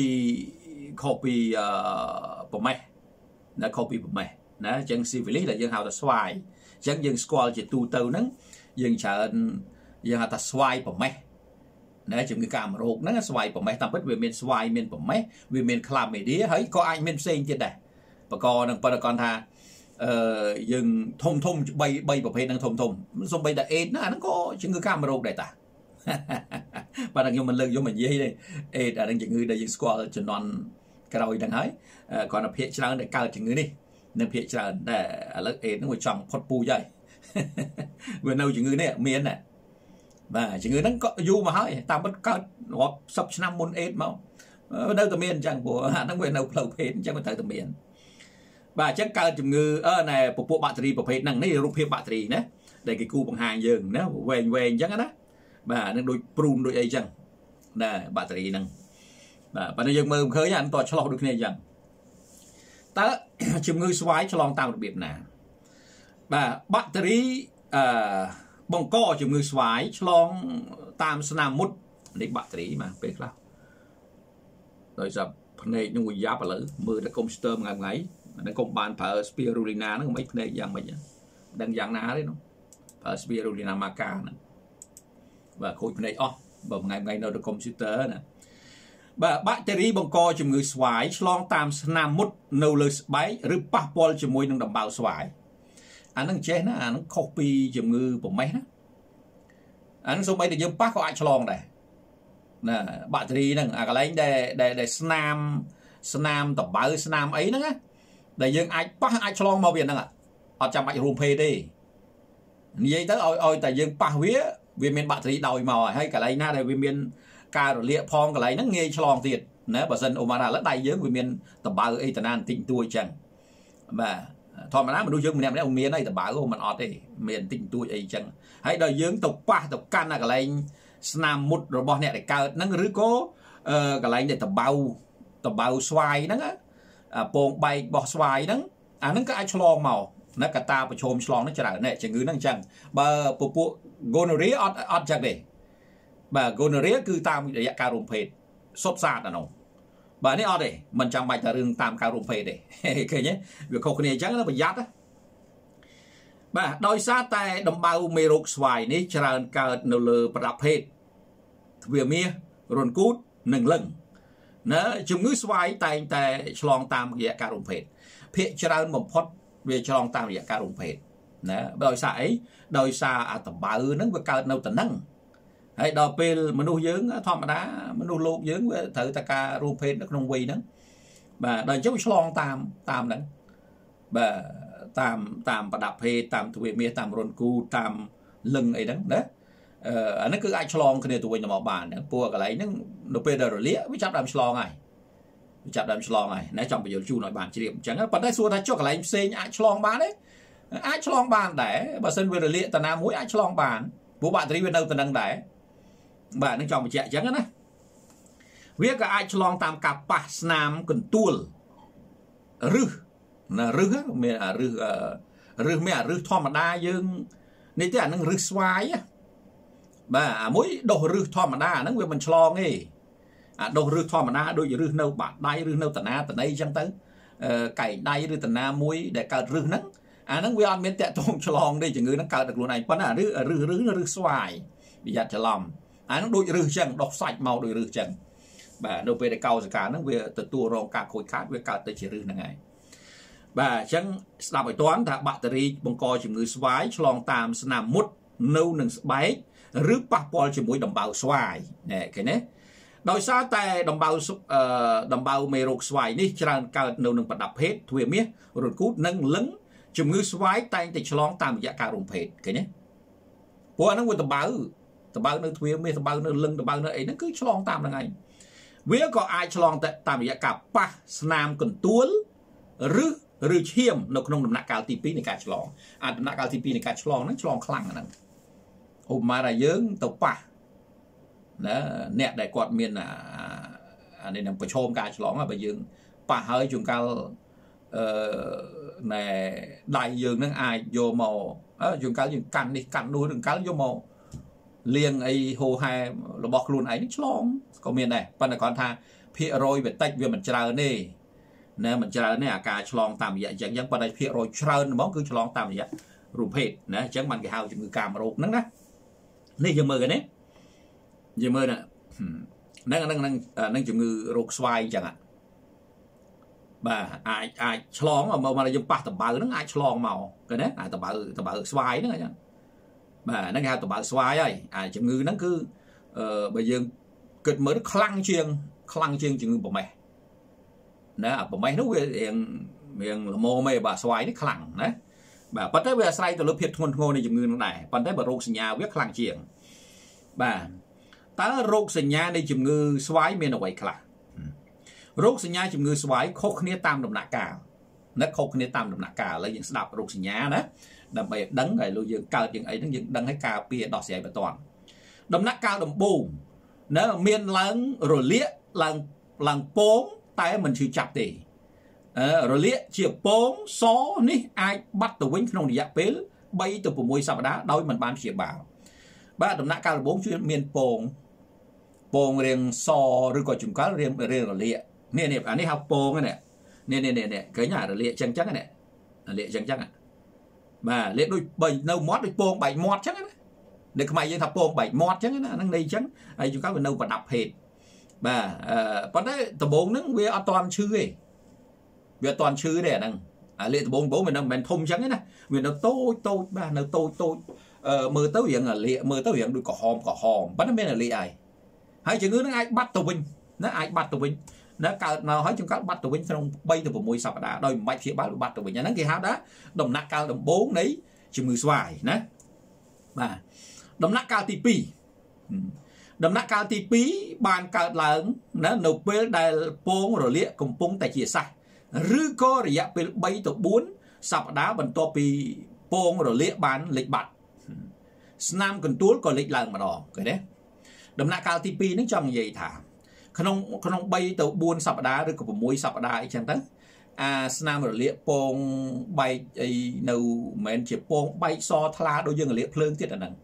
ប្រមេះណាខុសពីប្រមេះណាអញ្ចឹង syphilis ដែលយើងហៅថាស្វាយអញ្ចឹងយើងស្គាល់ជាទូទៅហ្នឹងយើងច្រើនយើងហៅថាស្វាយប្រមេះណាជំងឺកាមរោគហ្នឹងស្វាយប្រមេះតាមពិតវាមានស្វាយមានប្រមេះវាមាន Chlamydia ហើយក៏អាចមានផ្សេងទៀតដែរបកនឹងប៉ុន្តែគាត់ថាយើងធំ3ប្រភេទហ្នឹងធំសំបីតែអេដណាអាហ្នឹងក៏ជំងឺកាមរោគដែរតាបាទខ្ញុំមិនលើកយកមកនិយាយទេអេដអាហ្នឹងជំងឺដែលយើងស្គាល់ជំនាន់ក្រោយហ្នឹងហើយគាត់ថាភាគច្រើនដែលកើតជំងឺនេះនឹងភាគច្រើនតែឥឡូវអេដហ្នឹងវាចង់ផុតពូជហើយវានៅជំងឺនេះមានណាបាទជំងឺហ្នឹងក៏យូរមកហើយតាមពិតកើតរាប់10ឆ្នាំមុនអេដមកនៅតែមានអញ្ចឹងព្រោះអាហ្នឹងវានៅផ្លូវភេទអញ្ចឹងវាទៅតែមានបាទអញ្ចឹងកើតជំងឺណែពពួកបាក់តេរីប្រភេទហ្នឹងនេះរូបភាពបាក់តេរីណាដែលគេគូបង្ហាញយើងណាវែងអញ្ចឹងណាបាទនឹងដូចព្រូនដូចអីអញ្ចឹងណាបាក់តេរីហ្នឹងបាទបើយើងមើលឃើញអានតឆ្លោះដូចគ្នាអញ្ចឹងតើជំងឺស្វាយឆ្លងតាមរបៀបណាបាទបាក់តេរីបង្កជំងឺស្វាយឆ្លងតាមស្នាមមុតនេះបាក់តេរីមកពេលខ្លះដោយសារភ្នែកនឹងវាយ៉ាប់ឥឡូវមើលតែកុំព្យូទ័រមួយថ្ងៃហ្នឹងកុំបានប្រើ spirulina ហ្នឹងមិនភ្នែកយ៉ាងម៉េចដឹងយ៉ាងណាទេនោះប្រើ spirulina maca ហ្នឹងបាទខូចភ្នែកអស់បើថ្ងៃនៅទៅកុំព្យូទ័រណាបាទបាក់តេរីបង្កជំងឺស្វាយឆ្លងតាមស្នាមមុតនៅលើស្បែកឬប៉ះពាល់ជាមួយនឹងដំបៅស្វាយអាហ្នឹងចេះណាអាហ្នឹងខុសពីជំងឺប្រមេះណាអាហ្នឹងសូម្បីតែយើងប៉ះក៏អាចឆ្លងដែរណាបាក់តេរីហ្នឹងអាកន្លែងដែលស្នាមដំបៅស្នាមអីហ្នឹងណាដែលយើងអាចប៉ះអាចឆ្លងមកវាហ្នឹងអត់ចាំបាច់រួមភេទទេនិយាយទៅឲ្យតែយើងប៉ះវាមានបាក់តេរីដោយមកហើយកន្លែងណាដែលវាមានការរលាកផងកន្លែងហ្នឹងងាយឆ្លងទៀតណាបើសិនអូម៉ារ៉ាឡដៃយើងវាមានដំបៅអីតាណាបន្តិចតួចអញ្ចឹងបាទធម្មតាមនុស្សយើងម្នាក់មានអីដំបៅមិនអត់ទេមានបន្តិចតួចអីអញ្ចឹងហើយដល់យើងទៅប៉ះទៅកាន់កន្លែងស្នាមមុតរបស់អ្នកដែលកើតហ្នឹងឬក៏កន្លែងដែលដំបៅស្វាយហ្នឹងពងបែករបស់ស្វាយហ្នឹងអាហ្នឹងក៏អាចឆ្លងមកណាកតាប្រឈមឆ្លងហ្នឹងច្រើនជំងឺហ្នឹងអញ្ចឹងបើពពួក gonorrhea អត់ចឹងទេបាទ gonorrhea គឺតាមរយៈការរួមភេទសុទ្ធសាធអានោះបាទនេះអត់ទេមិនចាំបាច់តែរឿងតាមការរួមភេទទេឃើញទេវាខុសគ្នាអញ្ចឹងប្រយ័ត្នណាបាទដោយសារតែដំបៅមេរោគស្វាយនេះច្រើនកើតនៅលើប្រដាប់ភេទទ្វារមាសរន្ធគូតនិងលឹងណាជំងឺស្វាយតែងតែឆ្លងតាមរយៈការរួមភេទភាគច្រើនបំផុតវាឆ្លងតាមរយៈការរួមភេទណាដោយសារអីដោយសារអាដំបៅហ្នឹងវាកើតនៅតំណឹងហើយដល់ពេលមនុស្សយើងធម្មតាមនុស្សលោកយើងវាត្រូវតែការរួមភេទនៅក្នុងវ័យហ្នឹងបាទដល់អញ្ចឹងវាឆ្លងតាមហ្នឹងបាទតាមប្រដាប់ភេទតាមទ្វារមាសតាមរន្ធគូតាមលឹងអីហ្នឹងណាអានេះគឺអាចឆ្លងគ្នាទៅវិញទៅមកបានហ្នឹងព្រោះកន្លែងហ្នឹងនៅពេលដែលរលាកវាចាប់ដើមឆ្លងហើយណាចង់បញ្យល់ជូនឲ្យបានជ្រាបអញ្ចឹងប៉ុន្តែសួរថាចុះកន្លែងផ្សេងអាចឆ្លងបានទេអាចឆ្លងបានដែរបើសិនវារលាកតាណាមួយអាចឆ្លងបានព្រោះបាក់តេរីវានៅតំណឹងដែរ bà nó cho một chạy chẳng á viết cái ai chlong tam cặp pa snam cần tuol rư là rư á mẹ rư mẹ rư thom mà đa dương này thế nó rư xoay á bà mỗi đồ rư thom mà đa nó về mình chlong ấy đồ rư thom mà đa đôi rư nâu bạc đai rư nâu tận đây chẳng tới cày đai rư tận muối để cả rư nắng nó về ăn miếng tẹt trong chlong đây chỉ người nó cả được luôn này vẫn là rư xoay bây giờ chờ lòng nó đôi rư chẳng đọc sạch màu đôi rư chẳng bà đâu về để cầu sự cả nó về từ tua rong cả khối khác về cả tới chỉ rư này bà chẳng làm bài toán thà battery bằng coi chừng người xoáy chlong tam nằm mút nâu nâng bái rước bạc bò chỉ mũi đồng bào xoài nè cái này đôi sao tại đồng bào mê rục xoài ní cho nên cao nâu nâng bật đập hết thuê miết rồi cút nâng lứng chừng người xoáy tay thì chlong tam dạ cả rùng phết cái này bữa nó quên đồng bào nơi thuê miết đồng bào nơi lưng đồng bào nơi ấy nó cứ chlong tam là ngày với có ai chlong tam dạ cả pa nam cần tuôn rư chiêm nó không nằm nặng cao tivi này cả chlong nặng cao tivi này cả chlong nó chlong khăng này hôm mà là dướng tàu pa nè đại quạt miền này nằm phải chôm cả chlong mà bây giờ pa hơi chúng cao này đại dương nó ai vô màu chúng cao dùng cắn đi cắn nuôi đừng cao vô màu liền ấy hồ hai là bọc luôn ấy chlong có miền này phần là còn tha phía rồi về tách về mình chờ nè nè mình chờ nè cả chlong tam vậy chẳng chẳng qua đây phía rồi chờ nó cứ chlong tam vậy rụp hết nè chẳng bằng cái hao chừng cam rụp nắng đó nè giờ mơ cái đấy giờ mơ nè nâng chừng ngư rụp xoay chẳng ạ bà ai chlong mà là dùng pa tập bờ nó ai chlong màu cái đấy tập bờ xoay nữa chứ bà nó nghe tập bờ xoay ấy chừng ngư nó cứ bây giờ kịch mới khăng chiêng chừng ngư bộ mày nè bộ máy nó về miệng mô mê bà xoay nó khẳng đấy bà bắt tới bây giờ say từ lúc hiệp thôn ngô này chừng ngư nó này bắt tới bà rô sinh nhà viết khẳng chiêng bà ta rô sinh nhà đây chừng ngư xoay miền ở quầy khẳng rô sinh nhà chừng ngư xoay khóc nia tam đồng nạ cả nó khóc nia tam đồng nạ cả lấy những đạp rô sinh nhà đó đầm bề đắng này lưu dương cao chừng ấy nó dương đắng hay cà pia đỏ xẻ bà toàn đồng nạ cao đồng bù nó miền lớn rồi liếc làng bốn tay mình chịu chặt thì rồi liếc chiều bốn số ní ai bắt từ wing không thì dẹp bế bay từ mùi sạp đá đôi mình bán chiều bảo ba đồng nã cao là bốn chuyên miền pong riêng so rồi còn chúng cá riêng rồi liếc nè anh ấy học pong này nè cái nhà rồi liếc chân chắc này liếc chân chắc à mà liếc đôi bảy nâu mót đôi pong bảy mót chắc đấy để mày dân thập pong bảy mót chắc nó năng đây chắc ai chúng cá mình nâu và đập hết bà còn đấy tờ bốn nó về toàn chữ ấy về toàn chữ để đằng lệ tờ bốn bố mình thông trắng ấy nè mình nó tôi bà nó tôi mơ tới hiện là lệ mơ tới hiện đôi cỏ hòm bắt nó bên là lệ ai hai chữ ngữ nó ai bắt tàu vinh nó ai bắt tàu vinh nó cao nào hỏi chúng các bắt tàu vinh xong bay từ mùi sập đá đôi mạch phía bắt bắt tàu vinh nó cái háo đó đồng nát cao đồng bốn đấy chữ ngữ xoài nè bà đồng nát cao tivi đầm nát cao tí pí bàn cao lớn nó nộp về đại pong rồi liệt cùng pong tại chia sẻ rư có rồi dẹp về bay từ 4 sập đá bằng to pi pong rồi liệt bàn lịch bạch nam cần tuốt còn lịch lần mà đỏ cái đấy đầm nát cao tí pí nó trong vậy thả không bay từ 4 sập đá rồi cùng mối sập đá ấy chẳng tới nam rồi liệt pong bay ấy nâu men chỉ pong bay so thla đôi dương liệt phơn tiết ở đằng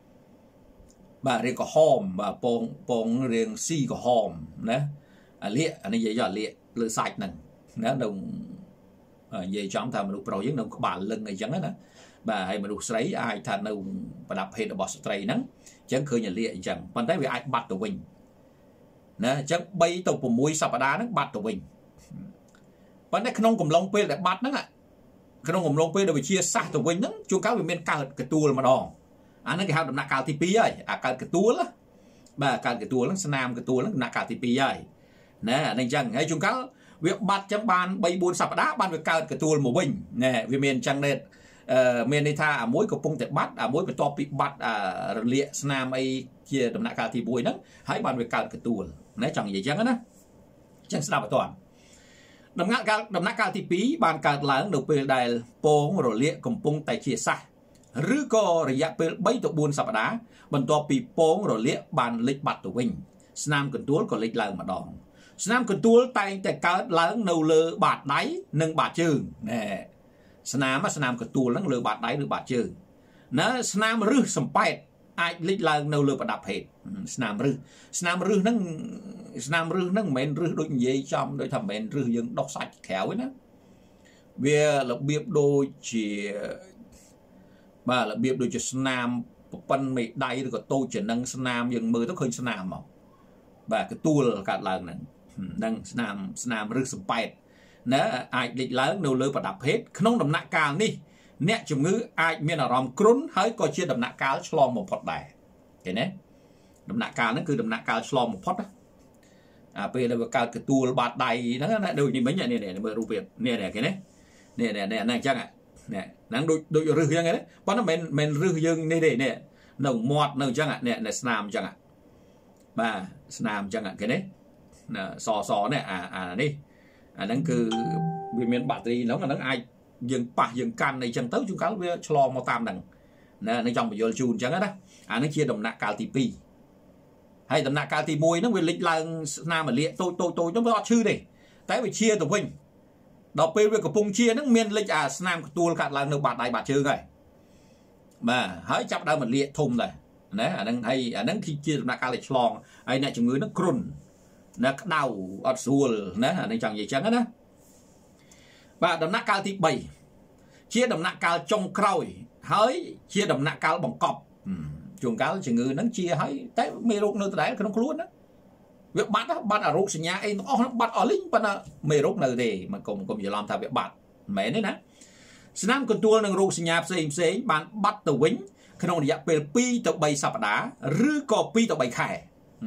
bà riêng có hòm và pong riêng si có hòm nè liệt anh ấy dễ dàng liệt lưỡi sạch nè nó đồng về trong thằng mình rồi những đồng có bản lưng này chẳng đó bà hay mà đủ sấy ai thằng đâu và đập hết ở bọt sấy nắng chẳng khơi nhà liệt chẳng còn thấy vì ai bắt tụi mình nè chẳng bay tụi của mũi sập đá nó bắt tụi mình còn đấy không cùng lông pe để bắt nó ạ không cùng lông pe để bị chia xa tụi mình nó chuông cáo về miền cao cái tua mà đòn anh ấy cái hao đầm nát cao tí pí ấy cao cái tua lá bà cao cái tua nó nam cái tua nó nát cao tí pí ấy nè nên chẳng hay chúng cáo việc bắt chấm ban bay buôn sập đá ban việc cao cái tua một bình nè vì miền chẳng nên miền này tha mỗi cái phong thể bắt mỗi cái to bị bắt liệt nam ấy kia đầm nát cao tí bùi đó hãy ban việc cao cái tua nè chẳng gì chẳng á chẳng sao mà toàn đầm nát cao tí pí ban cao lớn được về đài pong rồi liệt cùng phong tại chia xa ឬក៏រយៈពេល3ទៅ4សប្តាហ៍បន្ទាប់ពីពងរលាកបានលេចបាត់ទៅវិញស្នាមកន្ទួលក៏លេចឡើងម្ដងស្នាមកន្ទួលតែងតែកើតឡើងនៅលើបាតដៃនិងបាតជើងណែស្នាមកន្ទួលហ្នឹងលើបាតដៃឬបាតជើងណាស្នាមរឹសសំប៉ែតអាចលេចឡើងនៅលើប្រដាប់ភេទស្នាមរឹសហ្នឹងមិនមែនរឹសដូចនិយាយចំដូចថាមិនមែនរឹសយើងដុសសាច់ក្រៅទេណាវារបៀបដូចជាបាទរបៀបដូចជាស្នាមប្រប៉ិនមេដៃឬក៏តូចជានឹងស្នាមយើងមើលទៅឃើញស្នាមមកបាទកទួលកាត់ឡើងហ្នឹងស្នាមរឹសសំប៉ែតណាអាចលេចឡើងនៅលើប្រដាប់ភេទក្នុងដំណាក់កាលនេះអ្នកជំងឺអាចមានអារម្មណ៍គ្រុនហើយក៏ជាដំណាក់កាលឆ្លងបំផុតដែរឃើញទេដំណាក់កាលហ្នឹងគឺដំណាក់កាលឆ្លងបំផុតណាពេលដែលវាកើតកទួលបាតដៃហ្នឹងណាដូចនេះមិញនេះមើលរូបភាពនេះឃើញទេនេះហ្នឹងអញ្ចឹងនេះហ្នឹងដូចរឹសអញ្ចឹងទេប៉ុន្តែមិនរឹសយើងនេះទេនេះនៅមាត់នៅអញ្ចឹងនេះស្នាមអញ្ចឹងបាទស្នាមអញ្ចឹងឃើញទេសនេះនេះអាហ្នឹងគឺវាមានបាក់តេរីហ្នឹងអាហ្នឹងអាចយើងប៉ះយើងកាន់អីចឹងទៅជួនកាលវាឆ្លងមកតាមហ្នឹងណានឹងចង់បញ្យល់ជូនអញ្ចឹងណាអាហ្នឹងជាដំណាក់កាលទី2ហើយដំណាក់កាលទី1ហ្នឹងវាលេចឡើងស្នាមរលាកតូចហ្នឹងវាអត់ឈឺទេតែវាជាទៅវិញដល់ពេលវាកំពុងជាហ្នឹងមានលេចអាស្នាមកន្ទួលកាត់ឡើងនៅបាតដៃបាតជើងបាទហើយចាប់ដើមរលាកធំដែរណាអាហ្នឹងហើយអាហ្នឹងគឺជាដំណាក់កាលដែលឆ្លងហើយអ្នកជំងឺហ្នឹងគ្រុនណាក្តៅអត់ស្រួលណាអាហ្នឹងចង់និយាយចឹងណាបាទដំណាក់កាលទី3ជាដំណាក់កាលចុងក្រោយហើយជាដំណាក់កាលបង្កប់ជួនកាលជំងឺហ្នឹងជាហើយតែមេរោគនៅដដែលក្នុងខ្លួនណាវាបាត់អារោគសញ្ញាអីទាំងអស់ហ្នឹងបាត់អស់លីងប៉ុន្តែមេរោគនៅទេមិនកុំច្រឡំថាវាបាត់មិនមែនទេណាស្នាមកន្ទួលនឹងរោគសញ្ញាផ្សេងបានបាត់ទៅវិញក្នុងរយៈពេល2ទៅ3សប្តាហ៍ឬក៏2ទៅ3ខែ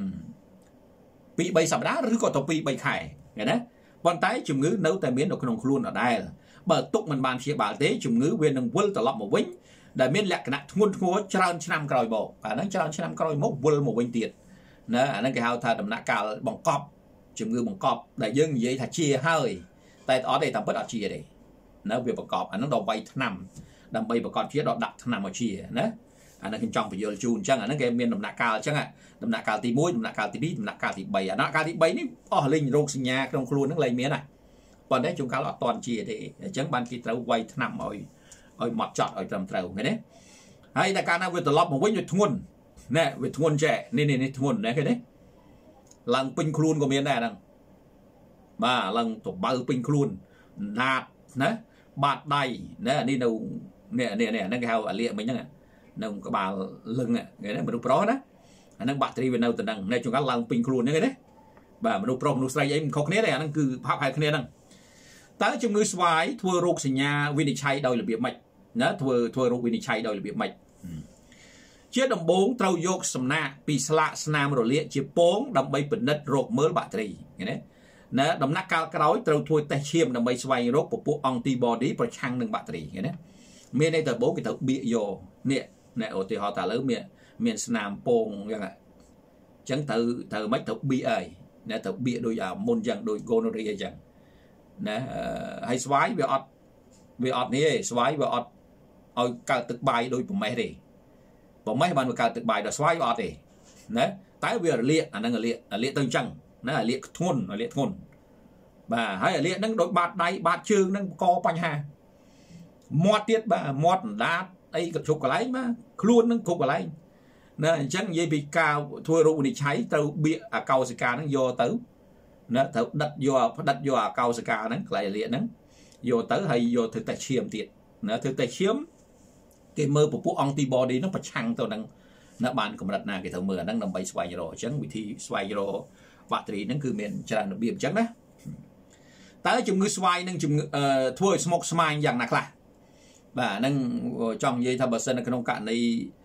2-3សប្តាហ៍ឬក៏ទៅ2-3ខែឃើញណាប៉ុន្តែជំងឺនៅតែមាននៅក្នុងខ្លួនដដែលបើទុកមិនបានព្យាបាលទេជំងឺវានឹងវិលត្រឡប់មកវិញដែលមានលក្ខណៈធ្ងន់ធ្ងរច្រើនឆ្នាំក្រោយមកអាហ្នឹងច្រើនឆ្នាំក្រោយមកវិលមកវិញទៀតណាអាហ្នឹងគេហៅថាដំណាក់កាលបង្កប់ជំងឺបង្កប់ដែលយើងនិយាយថាជាហើយតែអត់ទេតាមពិតអត់ជាទេណាវាបង្កប់អាហ្នឹងដល់វាយថ្នាំដើម្បីប្រកបជាដល់ដាក់ថ្នាំមកជាណាអាហ្នឹងខ្ញុំចង់បញ្យល់ជូនអញ្ចឹងអាហ្នឹងគេមានដំណាក់កាលអញ្ចឹងដំណាក់កាលទី1ដំណាក់កាលទី2ដំណាក់កាលទី3ដំណាក់កាលទី3នេះអស់លេងរោគសញ្ញាក្នុងខ្លួនហ្នឹងលែងមានហើយប៉ុន្តែជួនកាលអត់តន់ជាទេអញ្ចឹងបានគេត្រូវវាយថ្នាំឲ្យម៉ត់ចត់ឲ្យត្រឹមត្រូវឃើញទេហើយតែកាលណាវាត្រឡប់មកវិញវាធ្ងន់ណែវាធ្ងន់ចេះនេះធ្ងន់ណែឃើញទេឡើងពេញខ្លួនក៏មានដែរហ្នឹងបាទឡើងទៅបើពេញខ្លួនណាតណាបាតដៃណានេះនៅនេះហ្នឹងគេហៅអាលៀកមិញហ្នឹងនៅក្បាលលឹងឃើញទេមនុស្សប្រុសណាអាហ្នឹងបាក់តេរីវានៅទៅហ្នឹងណែជួនកាលឡើងពេញខ្លួនហ្នឹងឃើញទេបាទមនុស្សប្រុសមនុស្សស្រីអីមិនខុសគ្នាទេអាហ្នឹងគឺផាប់ហើយគ្នាហ្នឹងតើជំងឺស្វាយធ្វើរោគសញ្ញាវិនិច្ឆ័យដោយរបៀបម៉េចណាធ្វើរោគវិនិច្ឆ័យដោយរបៀបម៉េចជាដំបូងត្រូវយកសំណាកពីស្លាកស្នាមរលាកជាពងដើម្បីពិនិត្យរោគមើលបាក់តេរីឃើញទេណាដំណាក់កាលក្រោយត្រូវធ្វើតេស្តឈាមដើម្បីស្វែងរកពពួក antibody ប្រឆាំងនឹងបាក់តេរីឃើញទេមានន័យទៅបូគេត្រូវបៀកយកនេះឧទាហរណ៍ថាឥឡូវមានស្នាមពងយ៉ាងហ្នឹងអញ្ចឹងត្រូវមិនត្រូវបៀកអីណាត្រូវបៀកដូចអាមុនអញ្ចឹងដូច gonorrhea អញ្ចឹងណាហើយស្វាយវាអត់នេះទេស្វាយវាអត់ឲ្យកើតទឹកបាយដូចប្រមេះទេប្រមេះបានវាកើតទឹកបាយដល់ស្វាយវាអត់ទេណាតែវារលាកអាហ្នឹងរលាកទៅអញ្ចឹងណារលាកធ្ងន់បាទហើយរលាកហ្នឹងដូចបាតដៃបាតជើងហ្នឹងបង្កបញ្ហាមាត់ទៀតបាទមាត់អណ្ដាតអីក៏ជប់កន្លែងបាទខ្លួនហ្នឹងគ្រប់កន្លែងណាអញ្ចឹងនិយាយពីការធ្វើរោគវិនិច្ឆ័យត្រូវបៀកអាកោសិកាហ្នឹងយកទៅណាត្រូវផ្ដិតយកអាកោសិកាហ្នឹងកន្លែងរលាកហ្នឹងយកទៅហើយយកធ្វើតេស្តឈាមទៀតណាធ្វើតេស្តឈាមគេមើលពពួក antibody ហ្នឹងប្រឆាំងទៅនឹងណាបានកម្រិតណាគេត្រូវមើលអាហ្នឹងដើម្បីស្វែងរកអញ្ចឹងវិធីស្វែងរកបាក់តេរីហ្នឹងគឺមានច្រើនរបៀបអញ្ចឹងណាតើជំងឺស្វាយនឹងជំងឺធ្វើឲ្យស្មុកស្មាញយ៉ាងណាខ្លះបាទហ្នឹងចង់និយាយថាបើសិននៅក្នុងករណី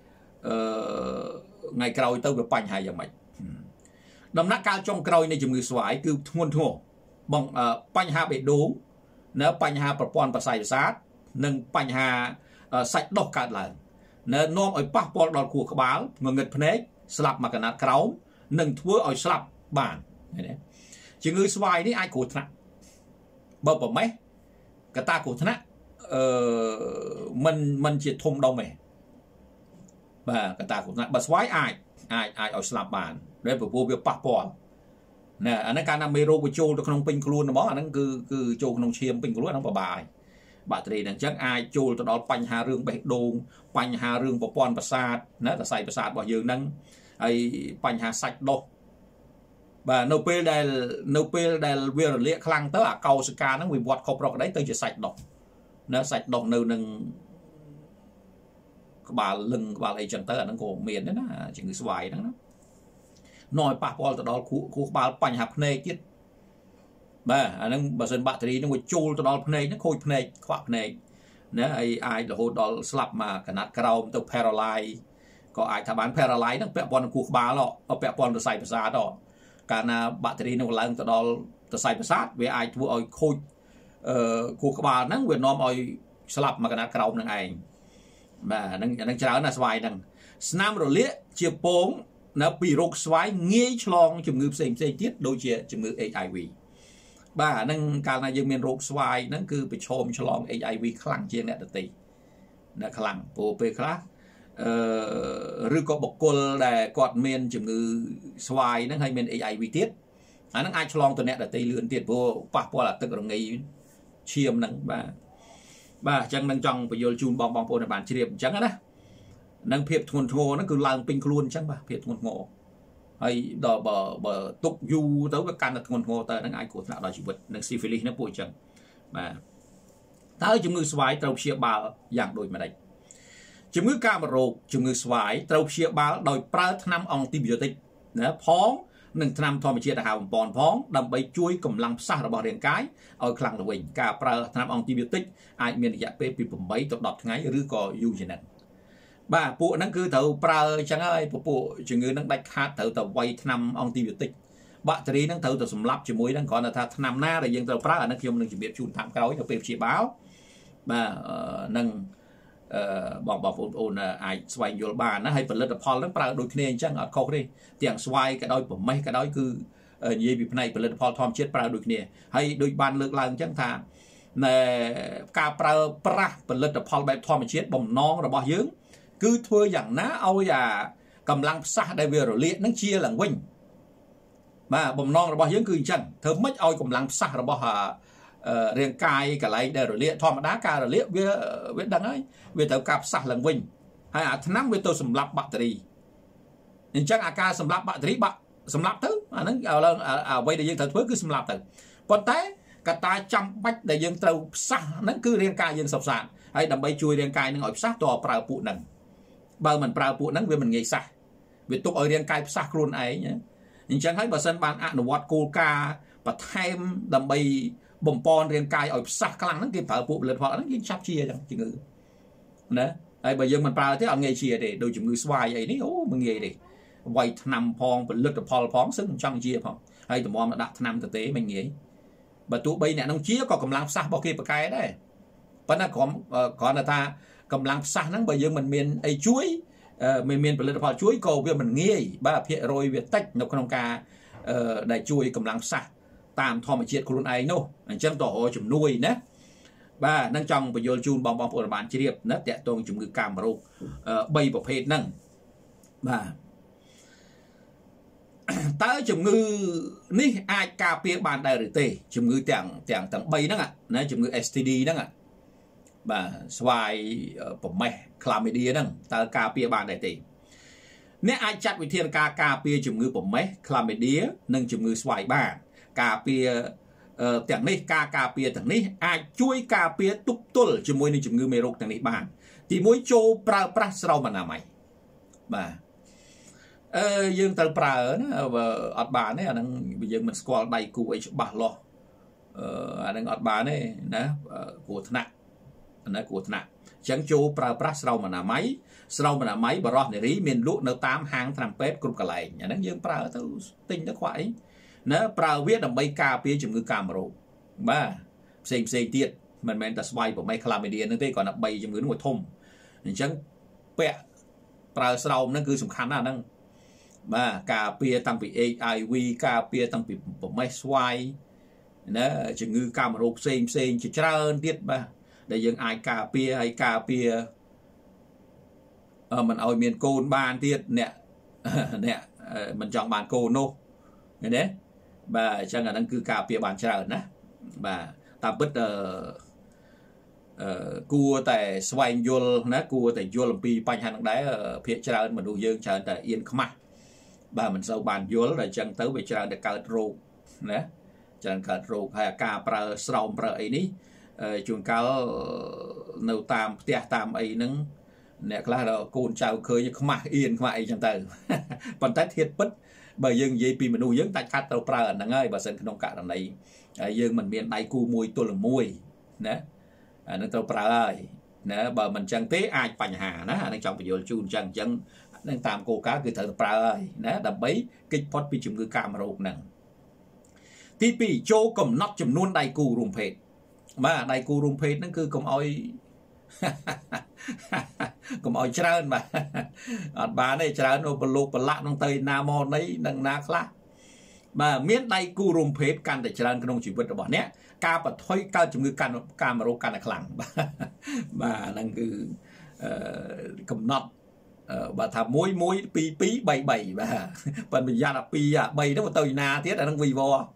ថ្ងៃក្រោយទៅវាបញ្ហាយ៉ាងម៉េចដំណាក់កាលចុងក្រោយនៃជំងឺស្វាយគឺធ្ងន់ធ្ងរបងបញ្ហាបេះដូងនៅបញ្ហាប្រព័ន្ធប្រសាយប្រសាទនិងបញ្ហាសាច់ដុសកើតឡើងនៅនាំឲ្យប៉ះពាល់ដល់ខួរក្បាលងងឹតភ្នែកស្លាប់មកកណាត់ក្រោមនិងធ្វើឲ្យស្លាប់បានឃើញទេជំងឺស្វាយនេះអាចគ្រោះថ្នាក់បើប្រមេះកតាគ្រោះថ្នាក់មិនជាធំដុំទេ bà cái ta cũng bà xoáy ai ở slap bàn để phục vụ việc bạc bò nè anh ấy càng làm mê rô của châu được không pin luôn nó anh ấy cứ châu không chiêm pin luôn nó bà bài bà thì đằng chắc ai châu từ đó bánh hà rương bẹt đồn bánh hà rương của pon bà sát nè là xài bà sát bỏ dương nâng ai bánh hà sạch đâu bà nô pê đài về liệt khăn tới à cầu ska nó bị bọt khóc rồi đấy tới chỉ sạch độc nó sạch độc nâu nâng bà lưng bà lấy chân tới là nó cổ miền đấy nó chỉ người xoài đó nói bà Paul từ đó khu bà bánh hạp này tiết bà nó dân bạn thì nó ngồi chôl từ đó này nó khôi này khoác này nếu ai là hồi đó slap mà cả nát cầu từ paralyze có ai thà bán paralyze nó bẹp bòn khu bà lọ ở bẹp bòn từ saiภาษา đó cả na bạn thì nóឡើងទៅដល់ទៅsaiภาษา វាអាចធ្វើឲ្យខូចខួរក្បាលហ្នឹងវានាំឲ្យស្លាប់មកកណាត់ក្រោមនឹងឯងបាទហ្នឹងច្រើនណាស់ស្វាយហ្នឹងស្នាមរលាកជាពងនៅពីរោគស្វាយងាយឆ្លងជំងឺផ្សេងទៀតដូចជាជំងឺ HIV បាទហ្នឹងកាលណាយើងមានរោគស្វាយហ្នឹងគឺប្រឈមឆ្លង HIV ខ្លាំងជាងអ្នកដទៃណាខ្លាំងព្រោះពេលខ្លះឬក៏បុគ្គលដែលគាត់មានជំងឺស្វាយហ្នឹងហើយមាន HIV ទៀតអាហ្នឹងអាចឆ្លងទៅអ្នកដទៃលឿនទៀតព្រោះប៉ះពាល់អាទឹករងាយឈាមហ្នឹងបាទអញ្ចឹងនឹងចង់បញ្យល់ជូនបងប្អូនឲ្យបានជ្រាបអញ្ចឹងណានឹងភាពធ្ងន់ធ្ងរហ្នឹងគឺឡើងពេញខ្លួនអញ្ចឹងបាទភាពធ្ងន់ធ្ងរហើយដល់បើទុកយូរទៅវាកាន់តែធ្ងន់ធ្ងរទៅហ្នឹងអាចគ្រោះថ្នាក់ដល់ជីវិតនឹង syphilis ហ្នឹងពួកអញ្ចឹងបាទតើជំងឺស្វាយត្រូវព្យាបាលយ៉ាងដូចម្ដេចជំងឺកាមរោគជំងឺស្វាយត្រូវព្យាបាលដោយប្រើថ្នាំអង់ទីប៊ីយោទិកណាផងនិងថ្នាំធម្មជាតិដែលហៅបំពន់ផងដើម្បីជួយកម្លាំងផ្សះរបស់រាងកាយឲ្យខ្លាំងទៅវិញការប្រើថ្នាំអង់ទីប៊ីយោទិកអាចមានរយៈពេលពី8ទៅ10ថ្ងៃឬក៏យូរជាងនេះបាទពួកហ្នឹងគឺត្រូវប្រើអញ្ចឹងហើយពួកជំងឺហ្នឹងដាច់ខាតត្រូវតែវាយថ្នាំអង់ទីប៊ីយោទិកបាក់តេរីហ្នឹងត្រូវតែសម្លាប់ជាមួយហ្នឹងគ្រាន់តែថាថ្នាំណាដែលយើងត្រូវប្រើអានេះខ្ញុំនឹងជម្រាបជូនតាមក្រោយទៅពេលព្យាបាលបាទនឹងបងប្អូនអាចស្វែងយល់បានណាហើយផលិតផលហ្នឹងប្រើដូចគ្នាអញ្ចឹងអត់ខុសទេទាំងស្វាយក៏ដោយប្រមេះក៏ដោយគឺនិយាយពីផ្នែកផលិតផលធម្មជាតិប្រើដូចគ្នាហើយដូចបានលើកឡើងអញ្ចឹងថាការប្រើប្រាស់ផលិតផលបែបធម្មជាតិបំណងរបស់យើងគឺធ្វើយ៉ាងណាឲ្យកម្លាំងផ្សះដែលវារលាកហ្នឹងជាឡើងវិញបាទបំណងរបស់យើងគឺអញ្ចឹងធ្វើម៉េចឲ្យកម្លាំងផ្សះរបស់រាងកាយកន្លែងដែលរលាកធម្មតាការរលាកវាដឹងហើយវាត្រូវការផ្សះឡើងវិញហើយអាថ្នាំវាទៅសម្លាប់បាក់តេរីអញ្ចឹងអាការសម្លាប់បាក់តេរីសម្លាប់ទៅអាហ្នឹងអ្វីដែលយើងត្រូវធ្វើគឺសម្លាប់ទៅប៉ុន្តែកត្តាចាំបាច់ដែលយើងត្រូវផ្សះហ្នឹងគឺរាងកាយយើងសុខសាន្តហើយដើម្បីជួយរាងកាយនឹងឲ្យផ្សះតើប្រើពួកហ្នឹងបើមិនប្រើពួកហ្នឹងវាមិនងាយសះវាទុកឲ្យរាងកាយផ្សះខ្លួនឯងអញ្ចឹងហើយបើសិនបានអនុវត្តគោលការណ៍បន្ថែមដើម្បីបំពន់រាងកាយឲ្យផ្សះខ្លាំងហ្នឹងគេប្រើពួកផលិតផលហ្នឹងយើងចាប់ជាអញ្ចឹងជំងឺណាហើយបើយើងមិនប្រើទេអត់ងាយជាទេដូចជំងឺស្វាយអីនេះអូមិនងាយទេវាយថ្នាំផងផលិតផលផងសឹងចង់ជាផងហើយតម្រាំដាក់ថ្នាំទៅទេមិនងាយបើទោះបីអ្នកនឹងជាក៏កម្លាំងផ្សះរបស់គេប្រកែដែរប៉ុន្តែគ្រាន់តែថាកម្លាំងផ្សះហ្នឹងបើយើងមិនមានអីជួយមិនមានផលិតផលជួយក៏វាមិនងាយបាទភាគរយវាតិចនៅក្នុងការដែលជួយកម្លាំងផ្សះតាមធម្មជាតិខ្លួនឯងនោះអញ្ចឹងតើជំនួយណាបាទនឹងចង់បញ្យល់ជូនបងប្អូនបានជ្រាបណាតកតងជំងឺកាមរោគ3ប្រភេទហ្នឹងបាទតើជំងឺនេះអាចការពារបានដែរឬទេជំងឺទាំង3ហ្នឹងណាជំងឺ STD ហ្នឹងបាទស្វាយប្រមេះ Chlamydia ហ្នឹងតើការពារបានដែរទេអ្នកអាចចាត់វិធានការការពារជំងឺប្រមេះ Chlamydia និងជំងឺស្វាយបានការពារទាំងនេះការពារទាំងនេះអាចជួយការពារទប់ទល់ជាមួយនឹងជំងឺមេរោគទាំងនេះបានទី1ចូលប្រើប្រាស់ស្រោមអនាម័យបាទយើងត្រូវប្រើណាអត់បានទេអាហ្នឹងយើងមិនស្គាល់ដៃគូអីច្បាស់លាស់អាហ្នឹងអត់បានទេណាគ្រោះថ្នាក់ណាគ្រោះថ្នាក់អញ្ចឹងចូលប្រើប្រាស់ស្រោមអនាម័យបរោះនារីមានលក់នៅតាមហាងថ្នាំពេទ្យគ្រប់កន្លែងអាហ្នឹងយើងប្រើទៅទិញទៅខ្វះអីណាប្រើវាដើម្បីការពារជំងឺកាមរោគបាទផ្សេងទៀតមិនមែនតែស្វាយប្រមេះ Chlamydia ហ្នឹងទេគ្រាន់តែ3ជំងឺនោះធំអញ្ចឹងពាក់ប្រើស្រោមហ្នឹងគឺសំខាន់ណាស់ហ្នឹងបាទការពារតាំងពី HIV ការពារតាំងពីប្រមេះស្វាយណាជំងឺកាមរោគផ្សេងជាច្រើនទៀតបាទដែលយើងអាចការពារហើយការពារ mình ôi miền côn ban tiết nè nè mình chọn bàn côn nô nghe đấy bà chẳng là đang cứ cà phê bàn chờ nè bà ta bứt cua tại xoay vô nè cua tại vô làm pi bánh hàng đá phía chờ mà đồ dương chờ tại yên không bà mình sâu bàn vô là chẳng tới về chờ để cào rô nè chẳng cào rô hay cà pra sòng pra ấy ní chuồng cao nấu tam tia tam ấy nâng nè là côn chào khơi như không yên không ai chẳng tới còn tách thiệt bất bởi dương gì pi mình nuôi dưỡng tại cắt tàu pra nè ngay bà sân không cả đằng này dương mình miền đại cu mùi tôi là mùi nè nó tàu pra ơi nè bà mình chẳng tế ai bành hà nè đang trong video chun chẳng chẳng đang tạm cô cá cứ thở pra ơi nè đập bấy kích pot pi chùm cứ camera nè tí pi châu cầm nóc chùm luôn đại cu rùm phết mà đại cu rùm phết nó cứ cầm oi cầm oi trơn mà bà này trơn nó bật lục bật lạ trong tây nam môn đấy đằng na khác mà miễn đại cu rùm phết can để trơn cái nông chỉ vật bỏ nè ca bật thôi cao chùm cứ can camera can là khẳng mà đang cứ cầm nóc bà thà muối pi pi bảy bảy và phần mình ra là pi bảy nó mà tơi na tiết là đang vì vò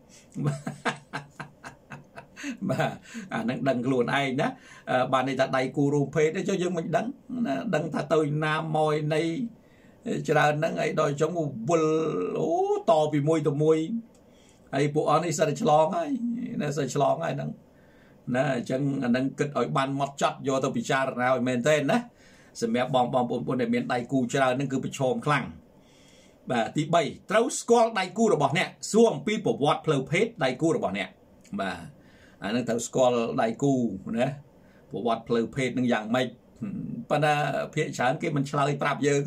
mà đằng luôn ai đó bà này ta đầy cù rùm phê để cho dân mình đằng ta tơi na môi này chờ nó ấy đòi chống một bùn to vì môi tụi môi ai bộ anh ấy sẽ chlong ấy nó sẽ chlong ấy đằng nè chân đằng kịch ở ban mót chặt vô tụi bị cha nào men tên đó xem mẹ bom để miền đầy cù chờ nó cứ bị chồm khăng và tí bảy trâu squall đầy cù rồi bỏ nè xuông people what play page đầy cù rồi bỏ nè và nó trâu squall đầy cù nè bộ what play page nó dạng mày bên phía sáng cái mình chơi prap dương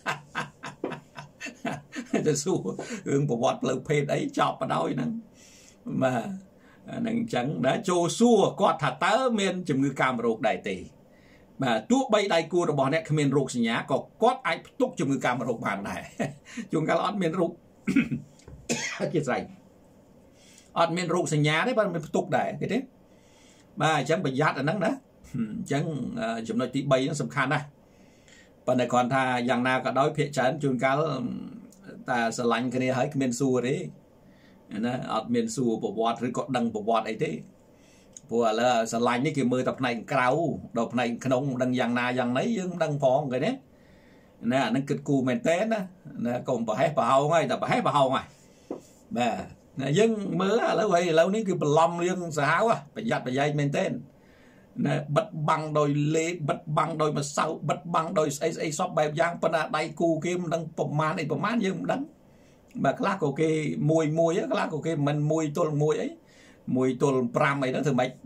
cho xu hướng bộ what play page đấy chọc vào đó nè mà nằng trắng đã trôi xua quạt thả tớ miền chùm ngư cam rột đại tỷ mà tuốt bay đại cua rồi bỏ nè miền rột xì nhá có quát ai túc chùm ngư cam rột bàn này chúng ta lót miền rột kia dày ọt miền rột xì nhá đấy bạn mình túc đại cái thế mà chẳng bị giặt ở nắng đó chẳng chùm nói tí bay nó sầm khăn này và này còn tha dạng nào cả đói phía chán chúng ta ta sẽ lạnh cái này hãy miền xua đấy nè ọt miền xua bộ bọt rồi có đằng bộ bọt ấy thế vừa là sờ lạnh như kiểu mưa tập này cào đợt này không đằng dạng na dạng lấy nhưng đằng phong cái đấy nè nó kịch cù mền té nè còn bà hết bà hậu ngay tập bà hết bà hậu ngay bà nè dân mưa lâu vậy lâu ní cứ bà lom riêng sợ háo à bà giặt bà dây mền tên nè bật băng đôi lê bật băng đôi mà sau bật băng đôi ấy shop bài giang bên đây cù kim đằng bầm mán nhưng đắng mà cái lá của cái mùi á cái lá của cái mình mùi tôi mùi ấy mùi tôi pram ấy đó thường mấy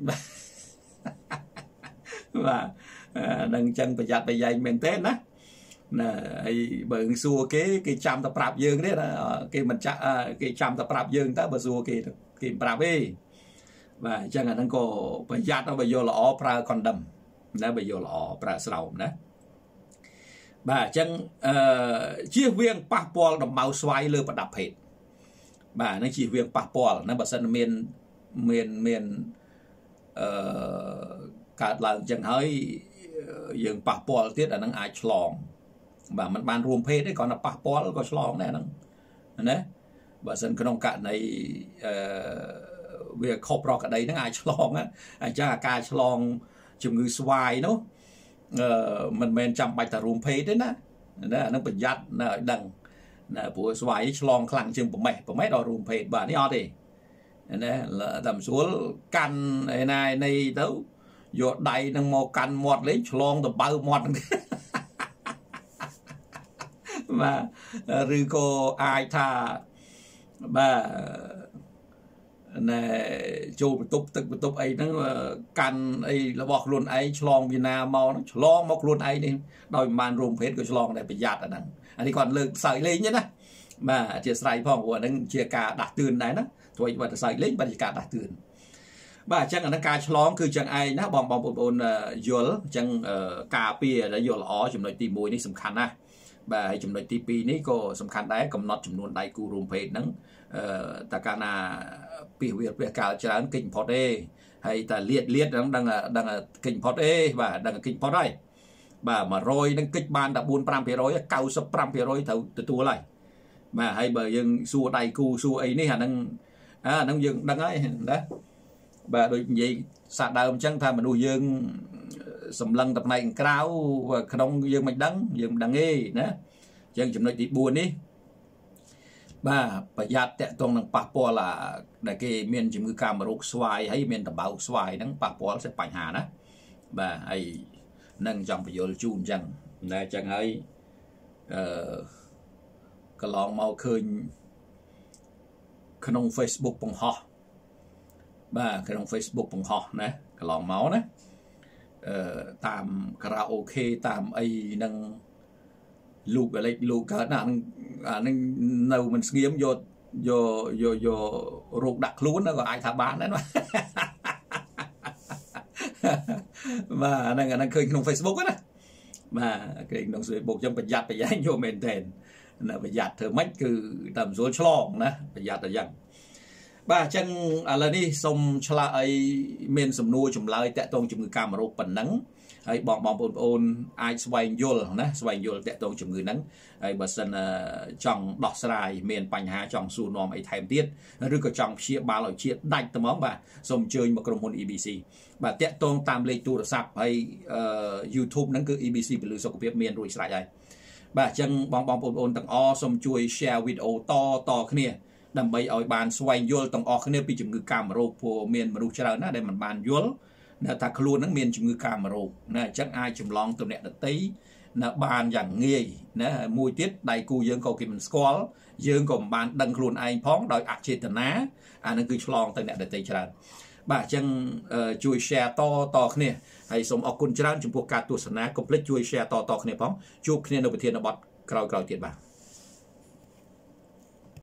và đằng chân phải giặt phải dày mình tết đó nè bởi xua cái trăm tập prap dương đấy là cái mình chắc cái trăm tập prap dương ta bờ xua cái prap ấy và chẳng là đang có phải giặt nó bây giờ là ó pra con đầm đó bây giờ là ó pra sầu đó bà chân chia viên passport đồng bào xoay lừa và đập hết bà nó chỉ viên passport nó bà sân miền cả lần chẳng hơi dừng passport tiết là nó ai chlong bà mình ban rùm phê đấy còn là passport có chlong này nó đấy bà sân cái nông cạn này việc khóc rõ cả đây nó ai chlong á chắc là ca chlong chùm ngư xoay nó mình chăm bạch ta rùm phê đấy nè nó bị giặt nó đằng nè của xoay chlong khăn chừng của mấy đòi rùm phê bà nó đi nè là tầm xuống căn này đâu vô đây nó một căn một lấy chlong tầm bao một mà rư cô ai tha bà nè chụp tụp ấy nó căn ấy là bọc luôn ấy chlong Việt Nam màu nó chlong mọc luôn ấy đi đòi màn rùm phết của chlong này bị giặt ở đằng anh đi còn lực sợi lên nhé nè mà chia sài phong của nó chia cả đặt tường này nó thôi và sợi lên và cả đặt tường bà chẳng là nó ca chlong cứ chẳng ai nó bong bồn dừa chẳng cà pia đã dừa lỏ chùm nội tim mùi ní sầm khăn à bà chùm nội tim pi ní có sầm khăn đấy cầm nọt chùm luôn đại cu rùm phết nắng ta ca na pi việc cả chán kinh phật đê hay ta liệt đang kinh phật đê và đang kinh phật đây bà mà rồi nâng kích ban đã 45% cao sấp 5% thấu từ tua lại mà hay bởi dân xua đầy cu xua ấy ní hả nâng dân đăng ấy đó bà đôi gì sạc đào chân tham mà nuôi dân sầm lăng tập này cao và không dân mạch đăng nghe nè dân chấm nói tí buồn đi bà giặt tẹt tông năng bạc po là đại cái miền chấm ngư cam mà rục xoài hay miền tập bảo xoài năng bạc po sẽ bành hà đó bà hay nâng trong bây giờ chun chẳng nè chẳng hay cái lòng mau khơi khăn Facebook bằng họ bà khăn Facebook bằng họ nè cái lòng máu nè tạm karaoke tạm ấy nâng lục cái lấy lục cả nặng nâng nâu mình nghiêm vô ruột đặt luôn nó gọi ai thả bán đấy mà mà nâng khơi trong Facebook á mà cái đồng sự buộc trong phải giặt vô mền thèn là phải giặt thử mấy cứ tầm số chlong nè phải giặt là dần bà chân là đi xong chla ấy miền sầm nuôi chủng lai tẹt tông chủng người cam mà rô bẩn nắng ấy bong ôn ai xoay yol nè xoay yol tẹt tông chủng người nắng ấy bớt sân trong đọt sài miền Pành Hà trong su nòm ấy thèm tiết rồi có trong chia ba loại chia đạch tầm món bà xong chơi mộtក្រុមហ៊ុន EBC bà tẹt tông tam lệ tu được sập hay YouTube nắng cứ EBC bị lừa sọc việt miền rồi sài đây bà chân bong ôn tầng o xong chui share video to kia đầm bay ở bàn xoay yol tầng o kia bị chủng người cam mà rô của miền mà rô chơi đó để mình bàn yol nè ta luôn nắng miền chủng người cam mà rô nè chắc ai chủng long tụi nè được tí nè bàn dạng nghề nè mùi tiết đầy cu dương cầu kim squall dương còn bàn đằng luôn ai phóng đòi ác chết ná nó cứ long tụi nè được tí chơi bà chân chui share to kia hay xong ở con chơi chúng buộc cả tụi sná complete chui share to kia phóng chụp kia nó bị thiên nó bọt cào tiền bà